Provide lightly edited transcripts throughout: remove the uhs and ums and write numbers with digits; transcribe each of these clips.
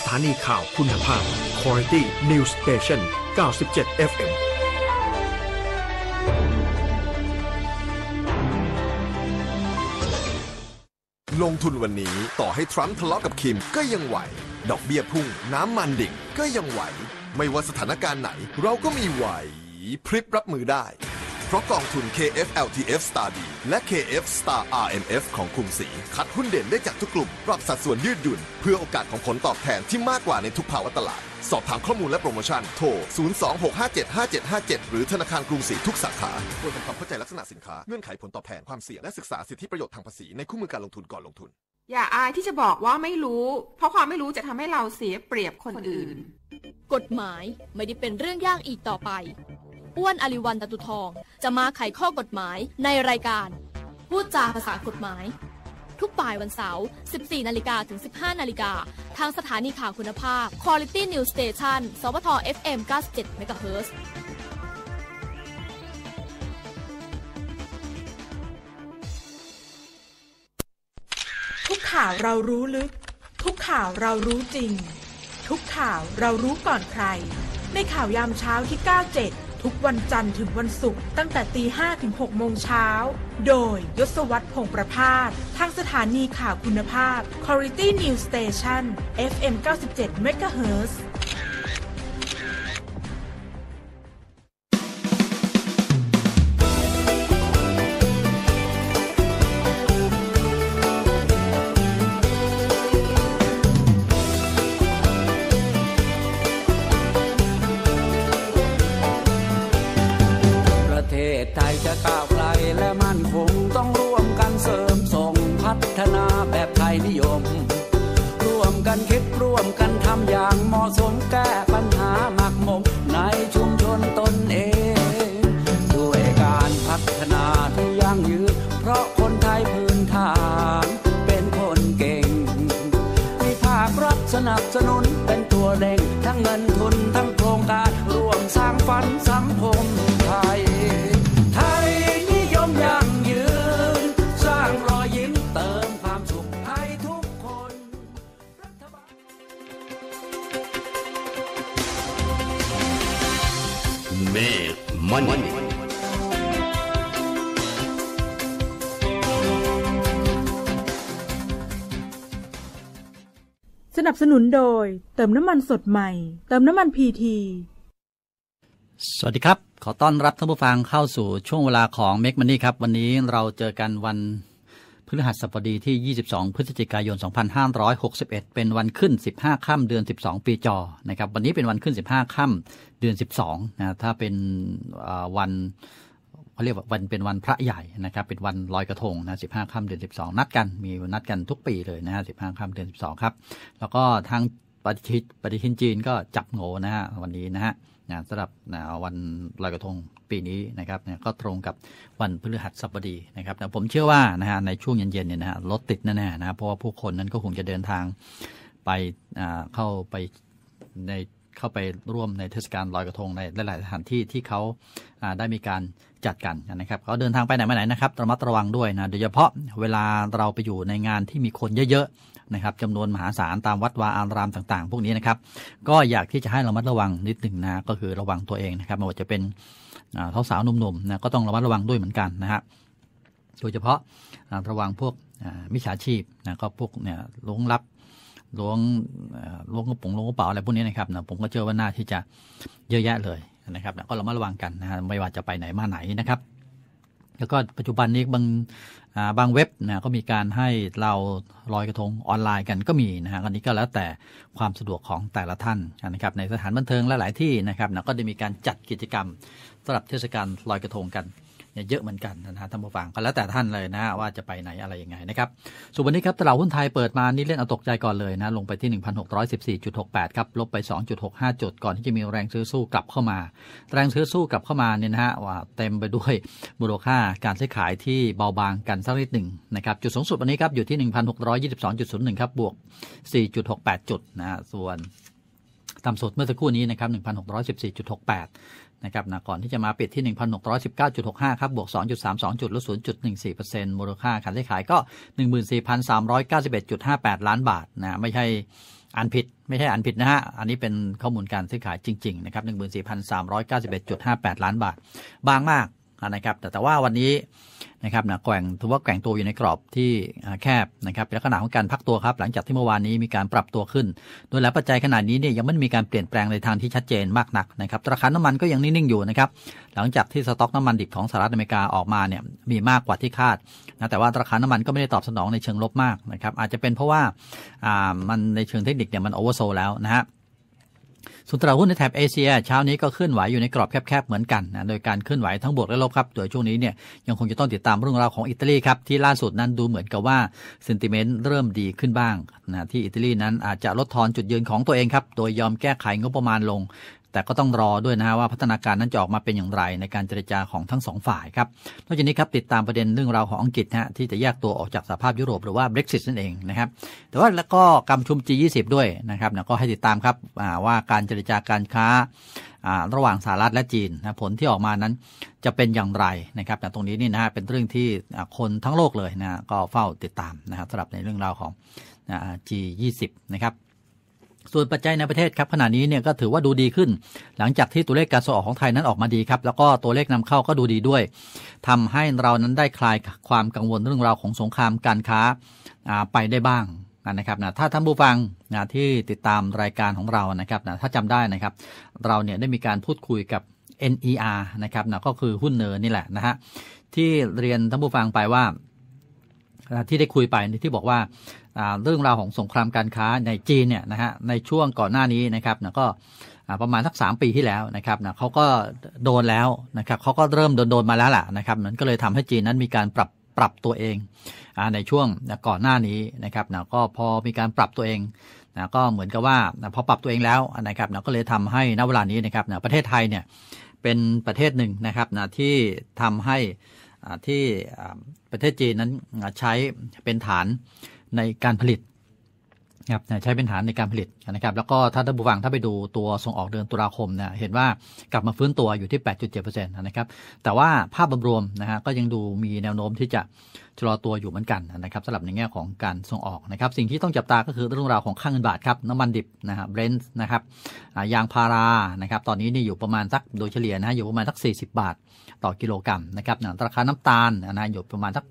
ถานีข่าวคุณภาพ Quality News Station 97 FM ลงทุนวันนี้ต่อให้ทรัมป์ทะเลาะกับคิมก็ยังไหวดอกเบี้ยพุ่งน้ำมันดิ่งก็ยังไหวไม่ว่าสถานการณ์ไหนเราก็มีไหวพริบรับมือได้เพราะกองทุน KF LTF Star D และ KF Star RMF ของกรุงศรีคัดหุ้นเด่นได้จากทุกกลุ่มปรับสัดส่วนยืดหยุ่นเพื่อโอกาสของผลตอบแทนที่มากกว่าในทุกภาวะตลาดสอบถามข้อมูลและโปรโมชั่นโทร 026575757 หรือธนาคารกรุงศรีทุกสาขาโดยทำความเข้าใจลักษณะสินค้าเงื่อนไขผลตอบแทนความเสี่ยงและศึกษาสิทธิประโยชน์ทางภาษีในคู่มือการลงทุนก่อนลงทุนอย่าอายที่จะบอกว่าไม่รู้เพราะความไม่รู้จะทำให้เราเสียเปรียบคนอื่นกฎหมายไม่ได้เป็นเรื่องยากอีกต่อไปอ้วนอลิวันตตุทองจะมาไขข้อกฎหมายในรายการพูดจาภาษากฎหมายทุกบ่ายวันเสาร์ 14 นาฬิกาถึง 15 นาฬิกาทางสถานีข่าวคุณภาพ Quality News Station สวท FM 97 MHz ทุกข่าวเรารู้ลึกทุกข่าวเรารู้จริงทุกข่าวเรารู้ก่อนใครในข่าวยามเช้าที่ 97 ทุกวันจันทร์ถึงวันศุกร์ตั้งแต่ 5:00 ถึง 6:00 น.โดยยศวรรษ พงษ์ประภาสทางสถานีข่าวคุณภาพ Quality News Station FM 97 MHz ไทยจะก้าวไกลและมั่นคงต้องร่วมกันเสริมส่งพัฒนาแบบไทยนิยมร่วมกันคิดร่วมกันทำอย่างเหมาะสมแก้ปัญหาหมักหมมในชุมชนตนเองด้วยการพัฒนาที่ยั่งยืนเพราะคนไทยพื้นฐานเป็นคนเก่งมีภาครัฐสนับสนุนเป็นตัวเร่งทั้งเงินทุนทั้งโครงการร่วมสร้างฝันสังคมไทย Money. สนับสนุนโดยเติมน้ำมันสดใหม่เติมน้ำมัน PT สวัสดีครับขอต้อนรับท่านผู้ฟังเข้าสู่ช่วงเวลาของ Make Money ครับวันนี้เราเจอกันวันพฤหัสบดีที่22พฤศจิกายน2561เป็นวันขึ้น15ค่ำเดือน12ปีจอนะครับวันนี้เป็นวันขึ้น15ค่ำเดือน12นะถ้าเป็นวันเขาเรียกว่าวันเป็นวันพระใหญ่นะครับเป็นวันลอยกระทงนะ15ค่ำเดือน12นัดกันมีนัดกันทุกปีเลยนะฮะ15ค่ำเดือน12ครับแล้วก็ทางปฏิทินจีนก็จับโง่นะฮะวันนี้นะฮะสำหรับวันลอยกระทงปีนี้นะครับก็ตรงกับวันพฤหัสบดีนะครับผมเชื่อว่านะฮะในช่วงเย็นๆเนี่ยนะฮะรถติดแน่ๆนะเพราะว่าผู้คนนั้นก็คงจะเดินทางไปเข้าไปร่วมในเทศกาลลอยกระทงในหลายๆสถานที่ที่เขาได้มีการจัดกันนะครับเขาเดินทางไปไหนมาไหนนะครับระมัดระวังด้วยนะโดยเฉพาะเวลาเราไปอยู่ในงานที่มีคนเยอะๆนะครับจำนวนมหาศาลตามวัดวาอารามต่างๆพวกนี้นะครับก็อยากที่จะให้ระมัดระวังนิดหนึ่งนะก็คือระวังตัวเองนะครับไม่ว่าจะเป็นสาวๆหนุ่มๆนะก็ต้องระมัดระวังด้วยเหมือนกันนะฮะโดยเฉพาะระวังพวกมิจฉาชีพนะก็พวกเนี่ยล้วงลับล้วงกระเป๋าอะไรพวกนี้นะครับนะผมก็เชื่อว่าน่าที่จะเยอะแยะเลยนะครับก็ระมัดระวังกันนะฮะไม่ว่าจะไปไหนมาไหนนะครับแล้วก็ปัจจุบันนี้บางเว็บนะก็มีการให้เราลอยกระทงออนไลน์กันก็มีนะฮะอันนี้ก็แล้วแต่ความสะดวกของแต่ละท่านนะครับในสถานบันเทิงหลายๆที่นะครับนะก็ได้มีการจัดกิจกรรมสำหรับเทศกาลลอยกระทงกันเยอะเหมือนกันนะฮะท่านผู้ฟังก็แล้วแต่ท่านเลยนะว่าจะไปไหนอะไรยังไงนะครับส่วนวันนี้ครับตลาดหุ้นไทยเปิดมานี่เล่นเอาตกใจก่อนเลยนะลงไปที่ 1,614.68 ครับลบไป 2.65 จุดก่อนที่จะมีแรงซื้อสู้กลับเข้ามาแรงซื้อสู้กลับเข้ามาเนี่ยนะฮะว่าเต็มไปด้วยมูลค่าการซื้อขายที่เบาบางกันสักนิดหนึ่งนะครับจุดสูงสุดวันนี้ครับอยู่ที่ 1,622.01 ครับบวก 4.68 จุดนะฮะส่วนต่ำสุดเมื่อสักครู่นี้นะครับ 1,614.68นะครับนะก่อนที่จะมาปิดที่ 1,619.65 ครับบวก 2.32 จุดลด 0.14% มูลค่าการซื้อขายก็ 14,391.58 ล้านบาทนะไม่ใช่อ่านผิดไม่ใช่อ่านผิดนะฮะอันนี้เป็นข้อมูลการซื้อขายจริงๆนะครับ 14,391.58 ล้านบาทบางมากนะครับแต่ว่าวันนี้นะครับแกว่งถือว่าแกว่งตัวอยู่ในกรอบที่แคบนะครับเป็นลักษณะของการพักตัวครับหลังจากที่เมื่อวานนี้มีการปรับตัวขึ้นโดยแล้วปัจจัยขนาดนี้เนี่ยยังไม่มีการเปลี่ยนแปลงในทางที่ชัดเจนมากนักนะครับราคาน้ำมันก็ยังนิ่งๆอยู่นะครับหลังจากที่สต็อกน้ำมันดิบของสหรัฐอเมริกาออกมาเนี่ยมีมากกว่าที่คาดนะแต่ว่าราคาน้ำมันก็ไม่ได้ตอบสนองในเชิงลบมากนะครับอาจจะเป็นเพราะว่ามันในเชิงเทคนิคเนี่ยมันโอเวอร์โซลแล้วนะฮะส่วนตลาดหุ้นในแถบเอเชียเช้านี้ก็เคลื่อนไหวอยู่ในกรอบแคบๆเหมือนกันนะโดยการเคลื่อนไหวทั้งบวกและลบครับโดยช่วงนี้เนี่ยยังคงจะต้องติดตามเรื่องราวของอิตาลีครับที่ล่าสุดนั้นดูเหมือนกับว่าเซนติเมนต์เริ่มดีขึ้นบ้างนะที่อิตาลีนั้นอาจจะลดทอนจุดยืนของตัวเองครับโดยยอมแก้ไขงบประมาณลงแต่ก็ต้องรอด้วยนะฮะว่าพัฒนาการนั้นจะออกมาเป็นอย่างไรในการเจรจาของทั้งสองฝ่ายครับนอกจากนี้ครับติดตามประเด็นเรื่องราวของอังกฤษฮะที่จะแยกตัวออกจากสหภาพยุโรปหรือว่า Brexit นั่นเองนะครับแต่ว่าแล้วก็การประชุม G20 ด้วยนะครับก็ให้ติดตามครับว่าการเจรจาการค้าระหว่างสหรัฐและจีนนะผลที่ออกมานั้นจะเป็นอย่างไรนะครับแต่ตรงนี้นี่นะฮะเป็นเรื่องที่คนทั้งโลกเลยนะก็เฝ้าติดตามนะครับสำหรับในเรื่องราวของ G20 นะครับส่วนปัจจัยในประเทศครับขณะนี้เนี่ยก็ถือว่าดูดีขึ้นหลังจากที่ตัวเลขการส่งออกของไทยนั้นออกมาดีครับแล้วก็ตัวเลขนำเข้าก็ดูดีด้วยทำให้เรานั้นได้คลายความกังวลเรื่องราวของสงครามการค้าไปได้บ้างนะครับถ้าท่านผู้ฟังที่ติดตามรายการของเรานะครับถ้าจำได้นะครับเราเนี่ยได้มีการพูดคุยกับ NER นะครับก็คือหุ้นเนอนี่แหละนะฮะที่เรียนท่านผู้ฟังไปว่าที่ได้คุยไปที่บอกว่าเรื่องราวของสงครามการค้าในจีนเนี่ยนะฮะในช่วงก่อนหน้านี้นะครับก็ประมาณสัก3 ปีที่แล้วนะครับเขาก็โดนแล้วนะครับเขาก็เริ่มโดนมาแล้วล่ะนะครับมันก็เลยทำให้จีนนั้นมีการปรับตัวเองในช่วงก่อนหน้านี้นะครับก็พอมีการปรับตัวเองก็เหมือนกับว่าพอปรับตัวเองแล้วนะครับก็เลยทำให้ณเวลานี้นะครับประเทศไทยเนี่ยเป็นประเทศหนึ่งนะครับที่ทำให้ที่ประเทศจีนนั้นใช้เป็นฐานในการผลิตครับใช้เป็นฐานในการผลิตนะครับแล้วก็ถ้าท่านผู้ฟังถ้าไปดูตัวส่งออกเดือนตุลาคมเนี่ยเห็นว่ากลับมาฟื้นตัวอยู่ที่ 8.7% นะครับแต่ว่าภาพรวมนะฮะก็ยังดูมีแนวโน้มที่จะชะลอตัวอยู่เหมือนกันนะครับสำหรับในแง่ของการส่งออกนะครับสิ่งที่ต้องจับตาก็คือเรื่องราวของค่าเงินบาทครับน้ำมันดิบนะฮะเบรนท์นะครับยางพารานะครับตอนนี้นี่อยู่ประมาณสักโดยเฉลี่ยนะอยู่ประมาณสัก40 บาทต่อกิโลกรัมนะครับราคาน้ำตาลนะอยู่ประมาณสัก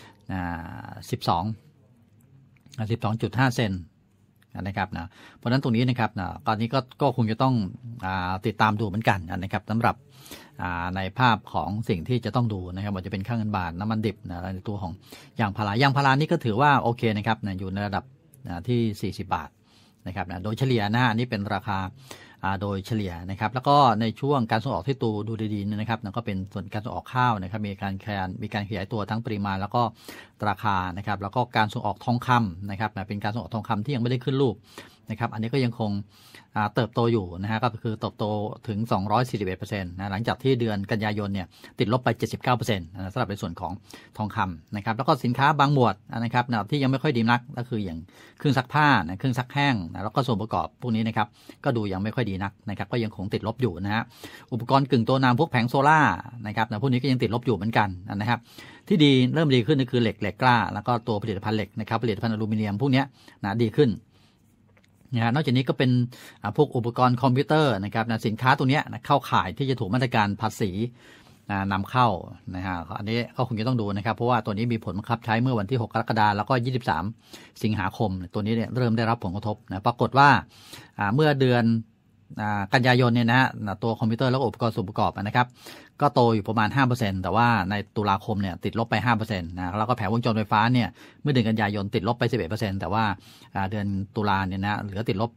12.5 เซนนะครับเพราะฉะนั้นตรงนี้นะครับตอนนี้ก็คงจะต้องติดตามดูเหมือนกันนะครับสำหรับในภาพของสิ่งที่จะต้องดูนะครับว่าจะเป็นค่าเงินบาทน้ำมันดิบในตัวของยางพารานี่ก็ถือว่าโอเคนะครับอยู่ในระดับที่40 บาทนะครับโดยเฉลี่ยอันนี้เป็นราคาโดยเฉลี่ยนะครับแล้วก็ในช่วงการส่งออกที่ดูดีๆนะครับก็เป็นส่วนการส่งออกข้าวนะครับมีการขยายตัวทั้งปริมาณแล้วก็ราคานะครับแล้วก็การส่งออกทองคำนะครับเป็นการส่งออกทองคำที่ยังไม่ได้ขึ้นรูปนะครับอันนี้ก็ยังคงเติบโตอยู่นะฮะก็คือเติบโตถึง 241% นะหลังจากที่เดือนกันยายนเนี่ยติดลบไป 79% สำหรับในส่วนของทองคำนะครับแล้วก็สินค้าบางหมวดนะครับที่ยังไม่ค่อยดีนักก็คืออย่างเครื่องซักผ้าเครื่องซักแห้งแล้วก็ส่วนประกอบพวกนี้นะครับก็ดูยังไม่ค่อยดีนักนะครับก็ยังคงติดลบอยู่นะฮะอุปกรณ์กึ่งตัวนำพวกแผงโซล่านะครับพวกนี้ก็ยังติดลบอยู่เหมือนกันนะครับที่ดีเริ่มดีขึ้นก็คือเหล็กกล้าแล้วก็ตัวผลิตภัณฑ์เหล็กนะครับผลิตภัณฑ์อลูมิเนียมพวกนี้ดีขึ้นนอกจากนี้ก็เป็นพวกอุปกรณ์คอมพิวเตอร์นะครับสินค้าตัวนี้เข้าข่ายที่จะถูกมาตรการภาษีนำเข้านะฮะอันนี้ก็คงจะต้องดูนะครับเพราะว่าตัวนี้มีผลบังคับใช้เมื่อวันที่6 กรกฎาคมแล้วก็23 สิงหาคมตัวนี้เนี่ยเริ่มได้รับผลกระทบปรากฏว่าเมื่อเดือนกันยายนเนี่ยตัวคอมพิวเตอร์แล้วก็อุปกรณ์ส่วนประกอบนะครับก็โตอยู่ประมาณ 5% แต่ว่าในตุลาคมเนี่ยติดลบไป 5% นะแล้วก็แผงวงจรไฟฟ้าเนี่ยเมื่อเดือนกันยายนติดลบไป 11% แต่ว่าเดือนตุลาเนี่ยเหลือติดลบ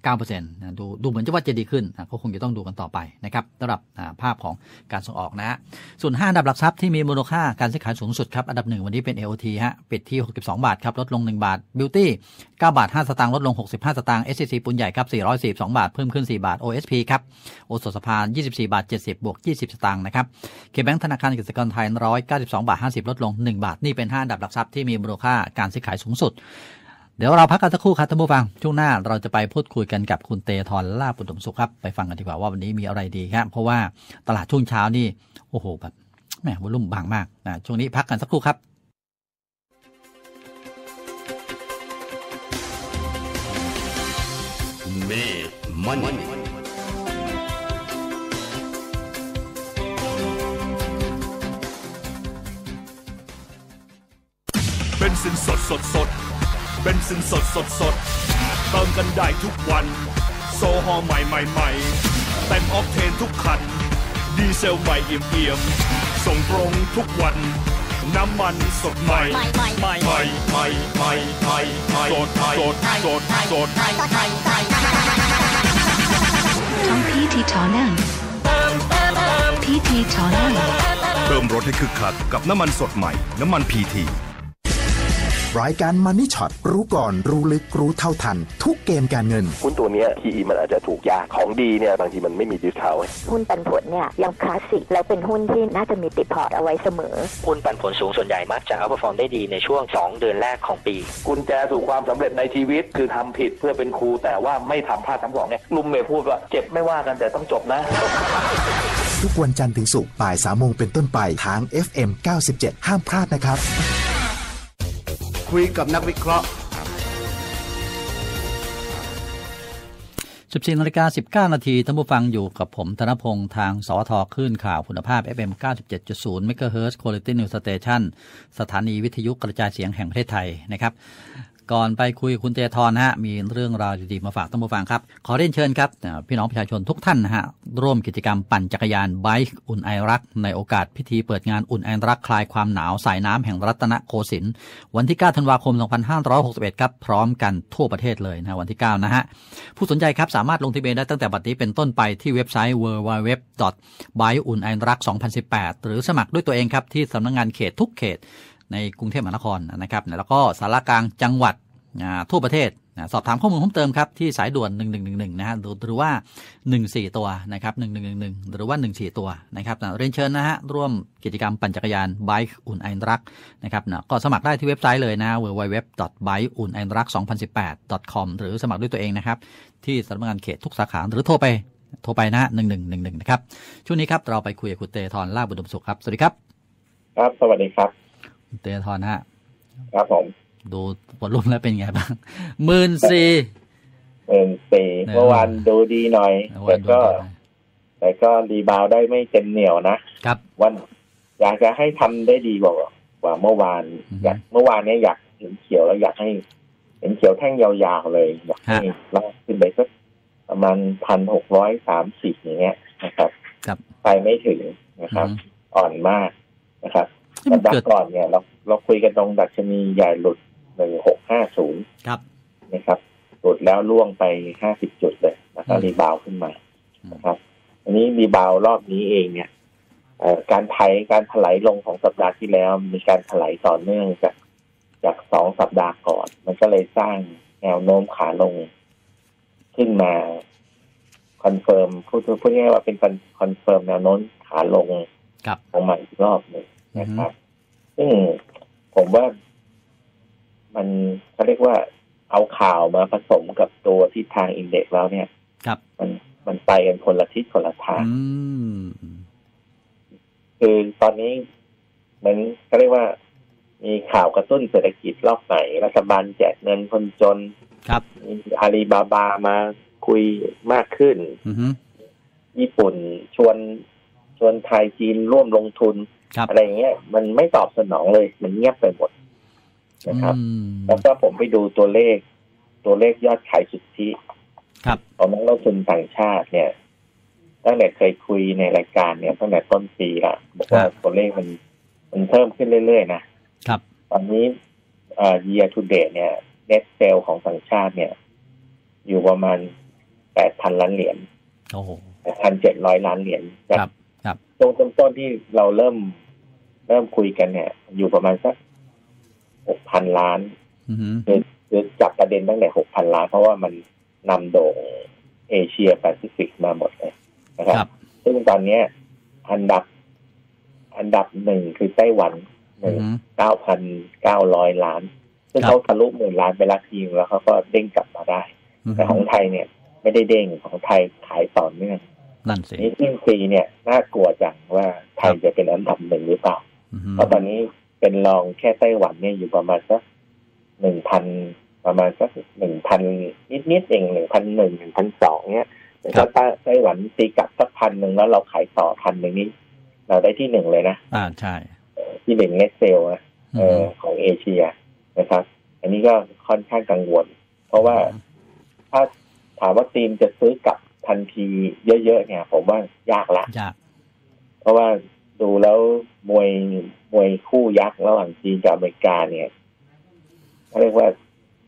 9% ดูเหมือนจะว่าจะดีขึ้นก็คงจะต้องดูกันต่อไปนะครับสำหรับภาพของการส่งออกนะส่วน5 อันดับหลักทรัพย์ที่มีมูลค่าการซื้อขายสูงสุดครับอันดับ1วันนี้เป็น AOT ฮะปิดที่62 บาทครับลดลง1 บาท Beauty 9 บาท 5 สตางค์ลดลง65 สตางค์ SCC ปูนใหญ่ครับ442 บาทเพิ่มขึ้น4 บาท OSP ครับโอสถสภา24 บาท 70 บวก 20 สตางค์นะครับเคแบงค์ธนาคารกสิกรไทย192 บาท 50 ลดลง1 บาทนี่เป็น5 อันดับหลักทรัพย์ที่มีมูลค่าการซื้อขายสูงสุดเดี๋ยวเราพักกันสักครู่ครับท่านผู้ฟังช่วงหน้าเราจะไปพูดคุยกันกับคุณเตธร ลาภอุดมสุขครับไปฟังกันดีกว่าว่าวันนี้มีอะไรดีครับเพราะว่าตลาดช่วงเช้านี่โอ้โหแบบแหมวอลุ่มบางมากนะช่วงนี้พักกันสักครู่ครับ Made Money เบนซินสดเบนซินสดเติมกันได้ทุกวันโซฮอล์ใหม่เต็มออกเทนทุกคันดีเซลใหม่เอี่ยมส่งตรงทุกวันน้ำมันสดใหม่สดทั้งพีทีทอนั่งพีทีทอนั่งเติมรถให้คึกคักกับน้ำมันสดใหม่น้ำมันพีทีรายการ Money Shot รู้ก่อนรู้ลึกรู้เท่าทันทุกเกมการเงินหุ้นตัวนี้ PE มันอาจจะถูกยากของดีเนี่ยบางทีมันไม่มีดิสเคาท์หุ้นปันผลเนี่ยยังคลาสสิกแล้วเป็นหุ้นที่น่าจะมีติดพอร์ตเอาไว้เสมอหุ้นปันผลสูงส่วนใหญ่มักจะเอาท์เพอร์ฟอร์มได้ดีในช่วง2เดือนแรกของปีกุญแจสู่ความสำเร็จในชีวิตคือทำผิดเพื่อเป็นครูแต่ว่าไม่ทำพลาดทั้งสองเนี่ยลุงเมย์พูดว่าเจ็บไม่ว่ากันแต่ต้องจบนะทุกวันจันทร์ถึงศุกร์บ่าย 3 โมงเป็นต้นไปทาง FM 97ห้ามพลาดนะครับคุยกับนักวิเคราะห์ 14:19 น.ท่านผู้ฟังอยู่กับผมธนพงษ์ทางสวทคลื่นข่าวคุณภาพ FM 97.0 MHz Quality News Station สถานีวิทยุกระจายเสียงแห่งประเทศไทยนะครับก่อนไปคุยกับคุณเตธรนะฮะมีเรื่องราวดีๆมาฝากท่านผู้ฟังครับขอเรียนเชิญครับพี่น้องประชาชนทุกท่านนะฮะร่วมกิจกรรมปั่นจักรยานไบค์อุ่นไอรักในโอกาสพิธีเปิดงานอุ่นไอรักคลายความหนาวสายน้ำแห่งรัตนโกสินทร์วันที่ 9 ธันวาคม 2561 ครับพร้อมกันทั่วประเทศเลยนะวันที่ 9 นะฮะผู้สนใจครับสามารถลงทะเบียนได้ตั้งแต่บัดนี้เป็นต้นไปที่เว็บไซต์ www.bikeunairak2018 หรือสมัครด้วยตัวเองครับที่สำนักงานเขตทุกเขตในกรุงเทพมหานครนะครับแล้วก็ศาลากลางจังหวัดทั่วประเทศสอบถามข้อมูลเพิ่มเติมครับที่สายด่วน1111นะฮะหรือว่า14ตัวนะครับ1111หรือว่า14ตัวนะครับเรียนเชิญนะฮะร่วมกิจกรรมปั่นจักรยานไบค์อุ่นไอรักนะครับก็สมัครได้ที่เว็บไซต์เลยนะ www.bikeunairak2018.com หรือสมัครด้วยตัวเองนะครับที่สำนักงานเขตทุกสาขาหรือโทรไปนะฮะ1111นะครับช่วงนี้ครับเราไปคุยกับคุณเตธร ลาภบุญสุขครับสวัสดีครับครับสวัสดีครับคุณเตธรนะฮะครับผมดูบอลลุ่มแล้วเป็นไงบ้าง14,000 เมื่อวานดูดีหน่อยแต่ก็รีบาวได้ไม่เต็มเหนี่ยวนะครับวันอยากจะให้ทำได้ดีกว่าเมื่อวานเมื่อวานนี้อยากเห็นเขียวแล้วอยากให้เห็นเขียวแท่งยาวๆเลยอยากให้ลากขึ้นไปสักประมาณ 1,630 อย่างเงี้ยนะครับไปไม่ถึงนะครับอ่อนมากนะครับสัปดาห์ก่อนเนี่ยเราคุยกันตรงดัชนีใหญ่หลุด1650 ครับนะครับหลุดแล้วล่วงไป50จุดเลยแล้วก็รีบาวขึ้นมานะครับอันนี้รีบาวรอบนี้เองเนี่ยการถลายลงของสัปดาห์ที่แล้วมีการถลายต่อเนื่องจาก2สัปดาห์ก่อนมันก็เลยสร้างแนวโน้มขาลงขึ้นมาคอนเฟิร์มพูดง่ายๆว่าเป็นคอนเฟิร์มแนวโน้มขาลงของมันอีกรอบนึงนะครับซึ่งผมว่ามันเขาเรียกว่าเอาข่าวมาผสมกับตัวทิศทางอินเด็กซ์แล้วเนี่ยมันไปกันคนละทิศคนละทางคือตอนนี้มันเขาเรียกว่ามีข่าวกระตุ้นเศรษฐกิจรอบใหม่รัฐบาลแจกเงินคนจนมีอาลีบาบามาคุยมากขึ้นญี่ปุ่นชวนไทยจีนร่วมลงทุนอะไรเงี้ยมันไม่ตอบสนองเลยมันเงียบไปหมดนะครับแล้วก็ผมไปดูตัวเลขยอดขายสุทธิของนักลงทุนต่างชาติเนี่ยตั้งแต่เคยคุยในรายการเนี่ยตั้งแต่ต้นปีละบอกว่าตัวเลขมันเพิ่มขึ้นเรื่อยๆนะครับตอนนี้year to date เนี่ย net sale ของต่างชาติเนี่ยอยู่ประมาณ 8,000 ล้านเหรียญ8,700 ล้านเหรียญครับตรงต้นที่เราเริ่มคุยกันเนี่ยอยู่ประมาณสัก 6,000 ล้านคือจับประเด็นตั้งแต่ 6,000 ล้านเพราะว่ามันนำโด่งเอเชียแปซิฟิกมาหมดเลยนะครับซึ่งตอนนี้อันดับ1คือไต้หวัน 9,900 ล้านซึ่งเขาทะลุ10,000 ล้านไปแล้วทีแล้วเขาก็เด้งกลับมาได้แต่ของไทยเนี่ยไม่ได้เด้งของไทยขายต่อเนื่องนั่นสินี่สิ้นปีเนี่ยน่ากลัวจังว่าไทยจะเป็นอันดับ1หรือเปล่าเพราะตอนนี้เป็นรองแค่ไต้หวันเนี่ยอยู่ประมาณสักประมาณสัก 1,000 นิดๆเอง 1,100 1,200 เนี่ยแต่ถ้าไต้หวันตีกลับสัก 1,000 แล้วเราขายต่อ 1,000 นี่เราได้ที่1เลยนะใช่ที่1เน็ตเซลนะของเอเชียนะครับอันนี้ก็ค่อนข้างกังวลเพราะว่าถ้าถามว่าทีมจะซื้อกลับทันทีเยอะๆเนี่ยผมว่ายากละเพราะว่าดูแล้วมวยคู่ยักษ์ระหว่างจีนกับอเมริกาเนี่ยเขาเรียกว่า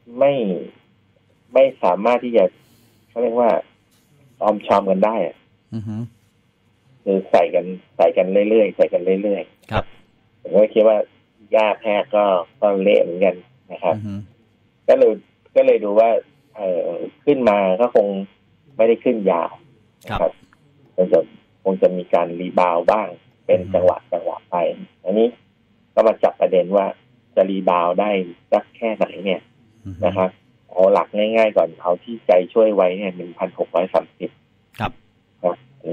ไม่สามารถที่จะเขาเรียกว่าออมชอมกันได้คือใส่กันเรื่อยๆใส่กันเรื่อยๆครับผมก็คิดว่าย่าแพ้ก็เละเหมือนกันนะครับก็เลยดูว่าขึ้นมาก็คงไม่ได้ขึ้นยาวครับคงจะมีการรีบาวบ้างเป็นจังหวะไปอันนี้ก็มาจับประเด็นว่าจะรีบาวได้สักแค่ไหนเนี่ยนะครับเอาหลักง่ายๆก่อนเอาที่ใจช่วยไว้เนี่ย 1,630 ครับถึง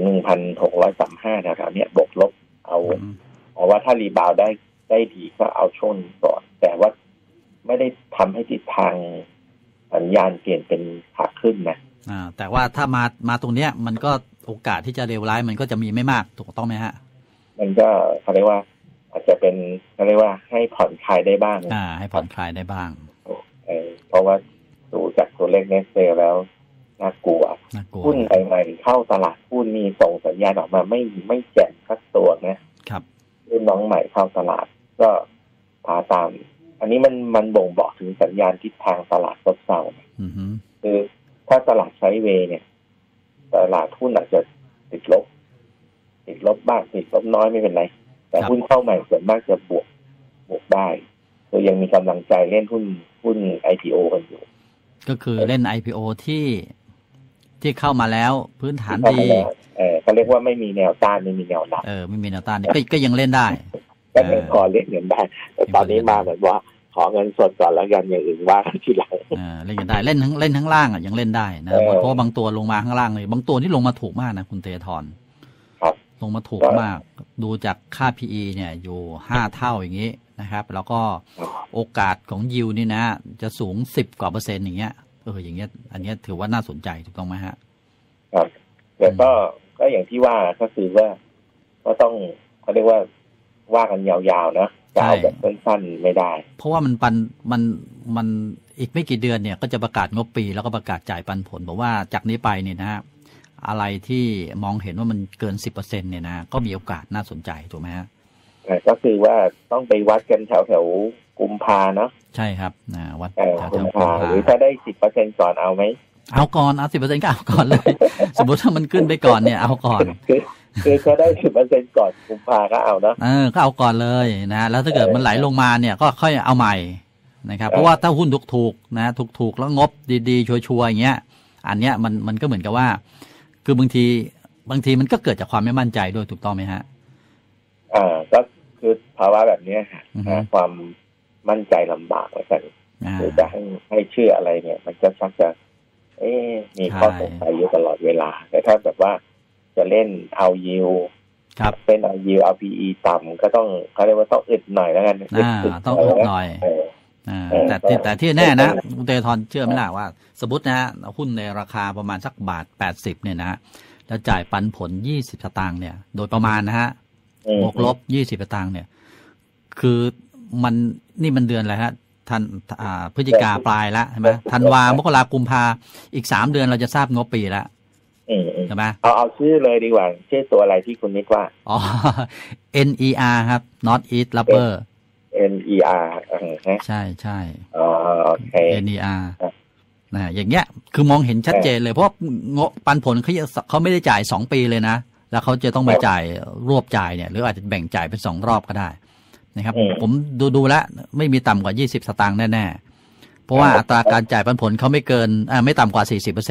1,635 แถวๆนี้บวกลบเอาว่าถ้ารีบาวได้ดีก็เอาช่วงนี้ก่อนแต่ว่าไม่ได้ทำให้ทิศทางสัญญาณเปลี่ยนเป็นขาขึ้นนะแต่ว่าถ้ามาตรงเนี้ยมันก็โอกาสที่จะเลวร้ายมันก็จะมีไม่มากถูกต้องไหมฮะมันก็เขาเรียกว่าอาจจะเป็นเขาเรียกว่าให้ผ่อนคลายได้บ้างให้ผ่อนคลายได้บ้างเพราะว่าดูจากตัวเลขเนสเซลแล้วน่ากลัวหุ้นใหม่ๆเข้าตลาดหุ้นมีส่งสัญญาณออกมาไม่แจ่มสักตัวนะครับรุ่นน้องใหม่เข้าตลาดก็พาตามอันนี้มันบ่งบอกถึงสัญญาณทิศทางตลาดซบเซาคือถ้าตลาดไซด์เวย์เนี่ยตลาดหุ้นอาจจะติดลบบ้างติดลบน้อยไม่เป็นไรแต่หุ้นเข้าใหม่ส่วนมากจะบวกได้คือยังมีกำลังใจเล่นหุ้น IPO กันอยู่ก็คือเล่น IPO ที่เข้ามาแล้วพื้นฐานดีเขาเรียกว่าไม่มีแนวต้านไม่มีแนวรับไม่มีแนวต้านก็ยังเล่นได้ก็ยังพอเล่นเงินได้แต่ตอนนี้มาเหมือนว่าขอเงินสดก่อนแล้วกันอย่างอื่นว่าทีหลังเล่นกันได้เล่นทั้งล่างยังเล่นได้นะเพราะบางตัวลงมาข้างล่างเลยบางตัวที่ลงมาถูกมากนะคุณเตธรลงมาถูกมากดูจากค่า PE เนี่ยอยู่5 เท่าอย่างนี้นะครับแล้วก็โอกาสของยิวนี่นะจะสูง10 กว่า%อย่างเงี้ยอย่างเงี้ยอันนี้ถือว่าน่าสนใจถูกต้องไหมฮะครับแต่ก็อย่างที่ว่าก็คือว่าก็ต้องเขาเรียกว่ากันยาวๆนะจะเอาแบบสั้นๆไม่ได้เพราะว่ามันอีกไม่กี่เดือนเนี่ยก็จะประกาศงบปีแล้วก็ประกาศจ่ายปันผลบอกว่าจากนี้ไปเนี่ยนะอะไรที่มองเห็นว่ามันเกิน 10% เนี่ยนะก็มีโอกาสน่าสนใจถูกไหมฮะก็คือว่าต้องไปวัดกันแถวกุมภาเนาะใช่ครับวัดแถวกุมภาหรือถ้าได้ 10% ก่อนเอาไหมเอาก่อนเอา 10% ก็เอาก่อนเลย สมมติถ้ามันขึ้นไปก่อนเนี่ยเอาก่อนคือถ้าได้ 10% ก่อนกุมภาก็เอาเนาะก็เอาก่อนเลยนะแล้วถ้าเกิดมันไหลลงมาเนี่ยก็ค่อยเอาใหม่นะครับเพราะว่าถ้าหุ้นถูกๆนะถูกๆแล้วงบดีๆชัวร์ๆอย่างเงี้ยอันเนี้ยมันก็เหมือนกับว่าคือบางทีมันก็เกิดจากความไม่มั่นใจด้วยถูกต้องไหมฮะก็คือภาวะแบบนี้ฮะความมั่นใจลำบากแล้วกันคือจะให้เชื่ออะไรเนี่ยมันก็ชักจะมีข้อสงสัยอยู่ตลอดเวลาแต่ถ้าแบบว่าจะเล่นเอายิวเป็นเอายิวเอา PE ต่ำก็ต้องเขาเรียกว่าต้องอึดหน่อยแล้วกันต้องอึดหน่อยแต่ที่แน่นะคุณเตธรเชื่อไหมล่ะว่าสมมตินะฮะหุ้นในราคาประมาณสัก1.80 เนี่ยนะแล้วจ่ายปันผล20 สตางค์เนี่ยโดยประมาณนะฮะบวกลบ20 สตางค์เนี่ยคือนี่มันเดือนอะไรฮะพฤศจิกาปลายแล้วใช่ไหมธันวามกรากุมภาอีก3 เดือนเราจะทราบงบปีแล้วใช่ไหมเอาชื่อเลยดีกว่าชื่อตัวอะไรที่คุณนิดว่า NER ครับ North East Rubber NER ใช่โอเค NER อย่างเงี้ยคือมองเห็นชัดเจนเลยเพราะงบปันผลเขาไม่ได้จ่าย2 ปีเลยนะแล้วเขาจะต้องมาจ่ายรวบจ่ายเนี่ยหรืออาจจะแบ่งจ่ายเป็น2 รอบก็ได้นะครับผมดูแล้วไม่มีต่ำกว่า20 สตางค์แน่ๆเพราะว่าอัตราการจ่ายปันผลเขาไม่เกินไม่ต่ำกว่า 40%ถูก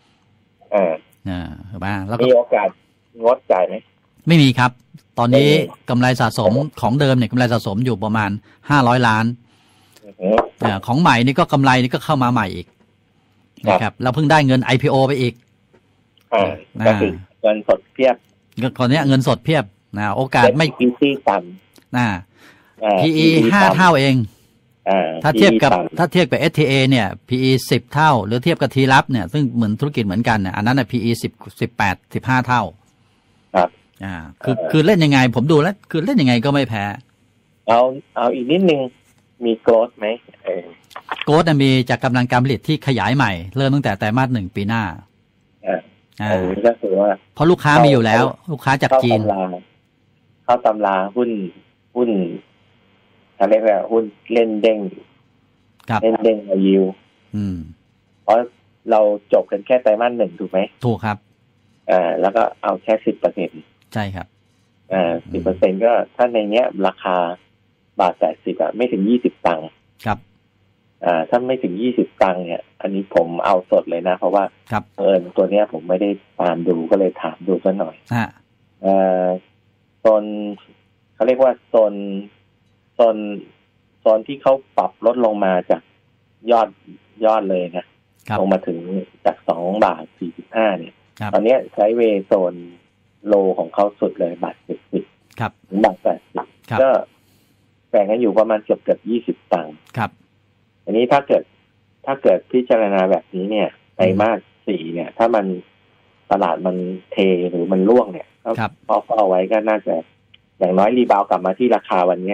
ไหมแล้วมีโอกาสงดจ่ายไหมไม่มีครับตอนนี้กำไรสะสมของเดิมเนี่ยกำไรสะสมอยู่ประมาณ500 ล้านของใหม่นี่ก็กำไรนี่ก็เข้ามาใหม่อีกนะครับเราเพิ่งได้เงิน IPO ไปอีกก็คือเงินสดเพียบตอนนี้เงินสดเพียบโอกาสไม่ PE ต่ำ PE 5 เท่าเองถ้าเทียบกับSTA เนี่ย PE 10 เท่าหรือเทียบกับทีรับเนี่ยซึ่งเหมือนธุรกิจเหมือนกันเนี่ยอันนั้นน่ะ PE 18 15 เท่าครับคือเล่นยังไงผมดูแล้วคือเล่นยังไงก็ไม่แพ้เอาอีกนิดนึงมีโกรธไหมโกรธมีจากกำลังการผลิตที่ขยายใหม่เริ่มตั้งแต่ไตรมาส 1ปีหน้าก็คือว่าเพราะลูกค้ามีอยู่แล้วลูกค้าจากจีนเข้าตำราหุ้นเขาเรียกว่าหุ้นเล่นเด้งเล่นเด้งยิวเพราะเราจบกันแค่ไตรมาส 1ถูกไหมถูกครับแล้วก็เอาแค่ 10% ใช่ครับ 10% ก็ถ้าในเนี้ยราคาบาท80ไม่ถึง20ตังค์ครับถ้าไม่ถึง20ตังค์เนี่ยอันนี้ผมเอาสดเลยนะเพราะว่าตัวเนี้ยผมไม่ได้ตามดูก็เลยถามดูซะหน่อยโซนเขาเรียกว่าโซนที่เขาปรับลดลงมาจากยอดเลยนะลงมาถึงจาก2.45 บาทเนี่ยตอนนี้ไซด์เวย์โซนโลของเขาสุดเลยบาท70 ครับถึงบาท80ก็แบ่งกันอยู่ประมาณเกือบ20ตังค์ครับอันนี้ถ้าเกิดพิจารณาแบบนี้เนี่ยไตรมาส 4เนี่ยถ้ามันตลาดมันเทหรือมันร่วงเนี่ยก็พอเอาไว้ก็น่าจะอย่างน้อยรีบาวกลับมาที่ราคาวันนี้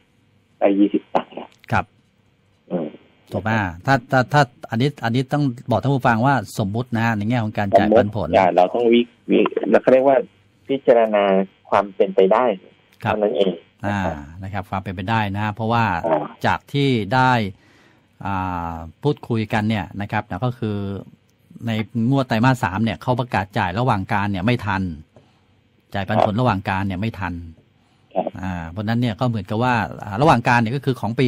20ตังค์ครับถูกป่ะถ้าอันนี้ต้องบอกท่านผู้ฟังว่าสมมุตินะในแง่ของการจ่ายปันผลเราต้องเราเรียกว่าพิจารณาความเป็นไปได้เท่านั้นเองนะครับความเป็นไปได้นะเพราะว่าจากที่ได้พูดคุยกันเนี่ยนะครับก็คือในงวดไตรมาส 3เนี่ยเขาประกาศจ่ายระหว่างการเนี่ยไม่ทันจ่ายปันผลระหว่างการเนี่ยไม่ทันเพราะนั้นเนี่ยก็เหมือนกับว่าระหว่างการเนี่ยก็คือของปี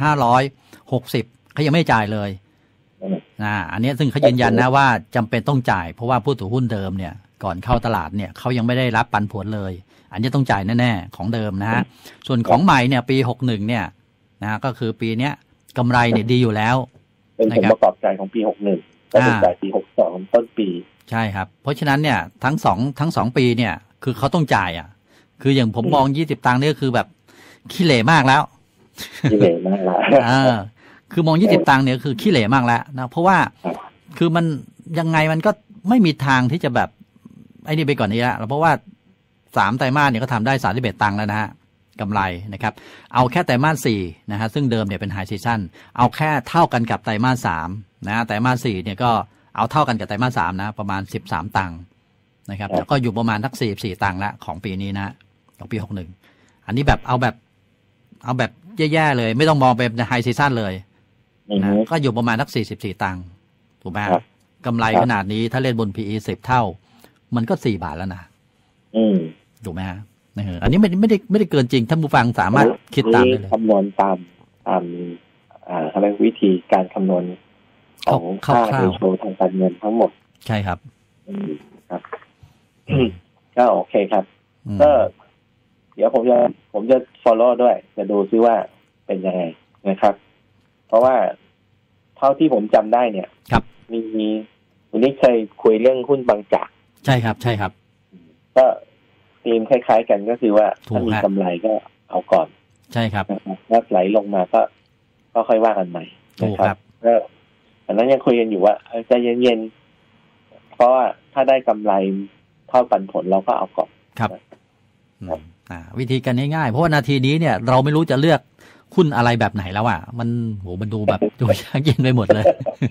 2560เขายังไม่จ่ายเลยอันนี้ซึ่งเขายืนยันนะว่าจำเป็นต้องจ่ายเพราะว่าผู้ถือหุ้นเดิมเนี่ยก่อนเข้าตลาดเนี่ยเขายังไม่ได้รับปันผลเลยอันนี้ต้องจ่ายแน่ๆของเดิมนะฮะส่วนของใหม่เนี่ยปี61เนี่ยนะก็คือปีเนี้ยกำไรเนี่ยดีอยู่แล้วเป็นผลประกอบการของปี61ก็เป็นจ่ายปี62ต้นปีใช่ครับเพราะฉะนั้นเนี่ยทั้ง2ปีเนี่ยคือเขาต้องจ่ายคืออย่างผมมอง20ตังค์นี่คือแบบขี้เหร่มากแล้วขี้เหร่มากแล้วคือมอง20ตังค์เนี่ยคือขี้เหร่มากแล้วนะเพราะว่าคือมันยังไงมันก็ไม่มีทางที่จะแบบไอ้นี่ไปก่อนนี้แล้วเพราะว่า3ไตรมาสเนี่ยก็ทำได้31ตังค์แล้วนะฮะกำไรนะครับเอาแค่ไตรมาส4นะฮะซึ่งเดิมเนี่ยเป็นไฮซีซั่นเอาแค่เท่ากันกับไตรมาส3นะไตรมาส4เนี่ยก็เอาเท่ากันกับไตรมาส3นะประมาณ13ตังค์นะครับแล้วก็อยู่ประมาณทัก44ตังค์ละของปีนี้นะของปี61อันนี้แบบเอาแบบแย่ๆเลยไม่ต้องมองเป็นไฮซีซั่นเลยนะก็อยู่ประมาณทัก44ตังค์ถูกไหมกำไรขนาดนี้ถ้าเล่นบน PE 10 เท่ามันก็4 บาทแล้วนะถูกไหมฮะอันนี้ไม่ได้เกินจริงท่านผู้ฟังสามารถคิดตามได้เลยคำนวณตามอะไรวิธีการคำนวณของค่าเรโชทางการเงินทั้งหมดใช่ครับครับก็โอเคครับก็เดี๋ยวผมจะ follow ด้วยจะดูซิว่าเป็นยังไงนะครับเพราะว่าเท่าที่ผมจำได้เนี่ยมีวันนี้เคยคุยเรื่องหุ้นบางจากใช่ครับก็ธีมคล้ายๆกันก็คือว่าถ้ามีกำไรก็เอาก่อนใช่ครับถ้าไหลลงมาก็ค่อยว่ากันใหม่นะครับก็อันนั้นยังคุยกันอยู่ว่าใจเย็นๆเพราะว่าถ้าได้กำไรเท่าปันผลเราก็เอาก่อนครับวิธีการง่ายๆเพราะว่านาทีนี้เนี่ยเราไม่รู้จะเลือกหุ้นอะไรแบบไหนแล้วมันดูแบบดูยากเย็นไปหมดเลย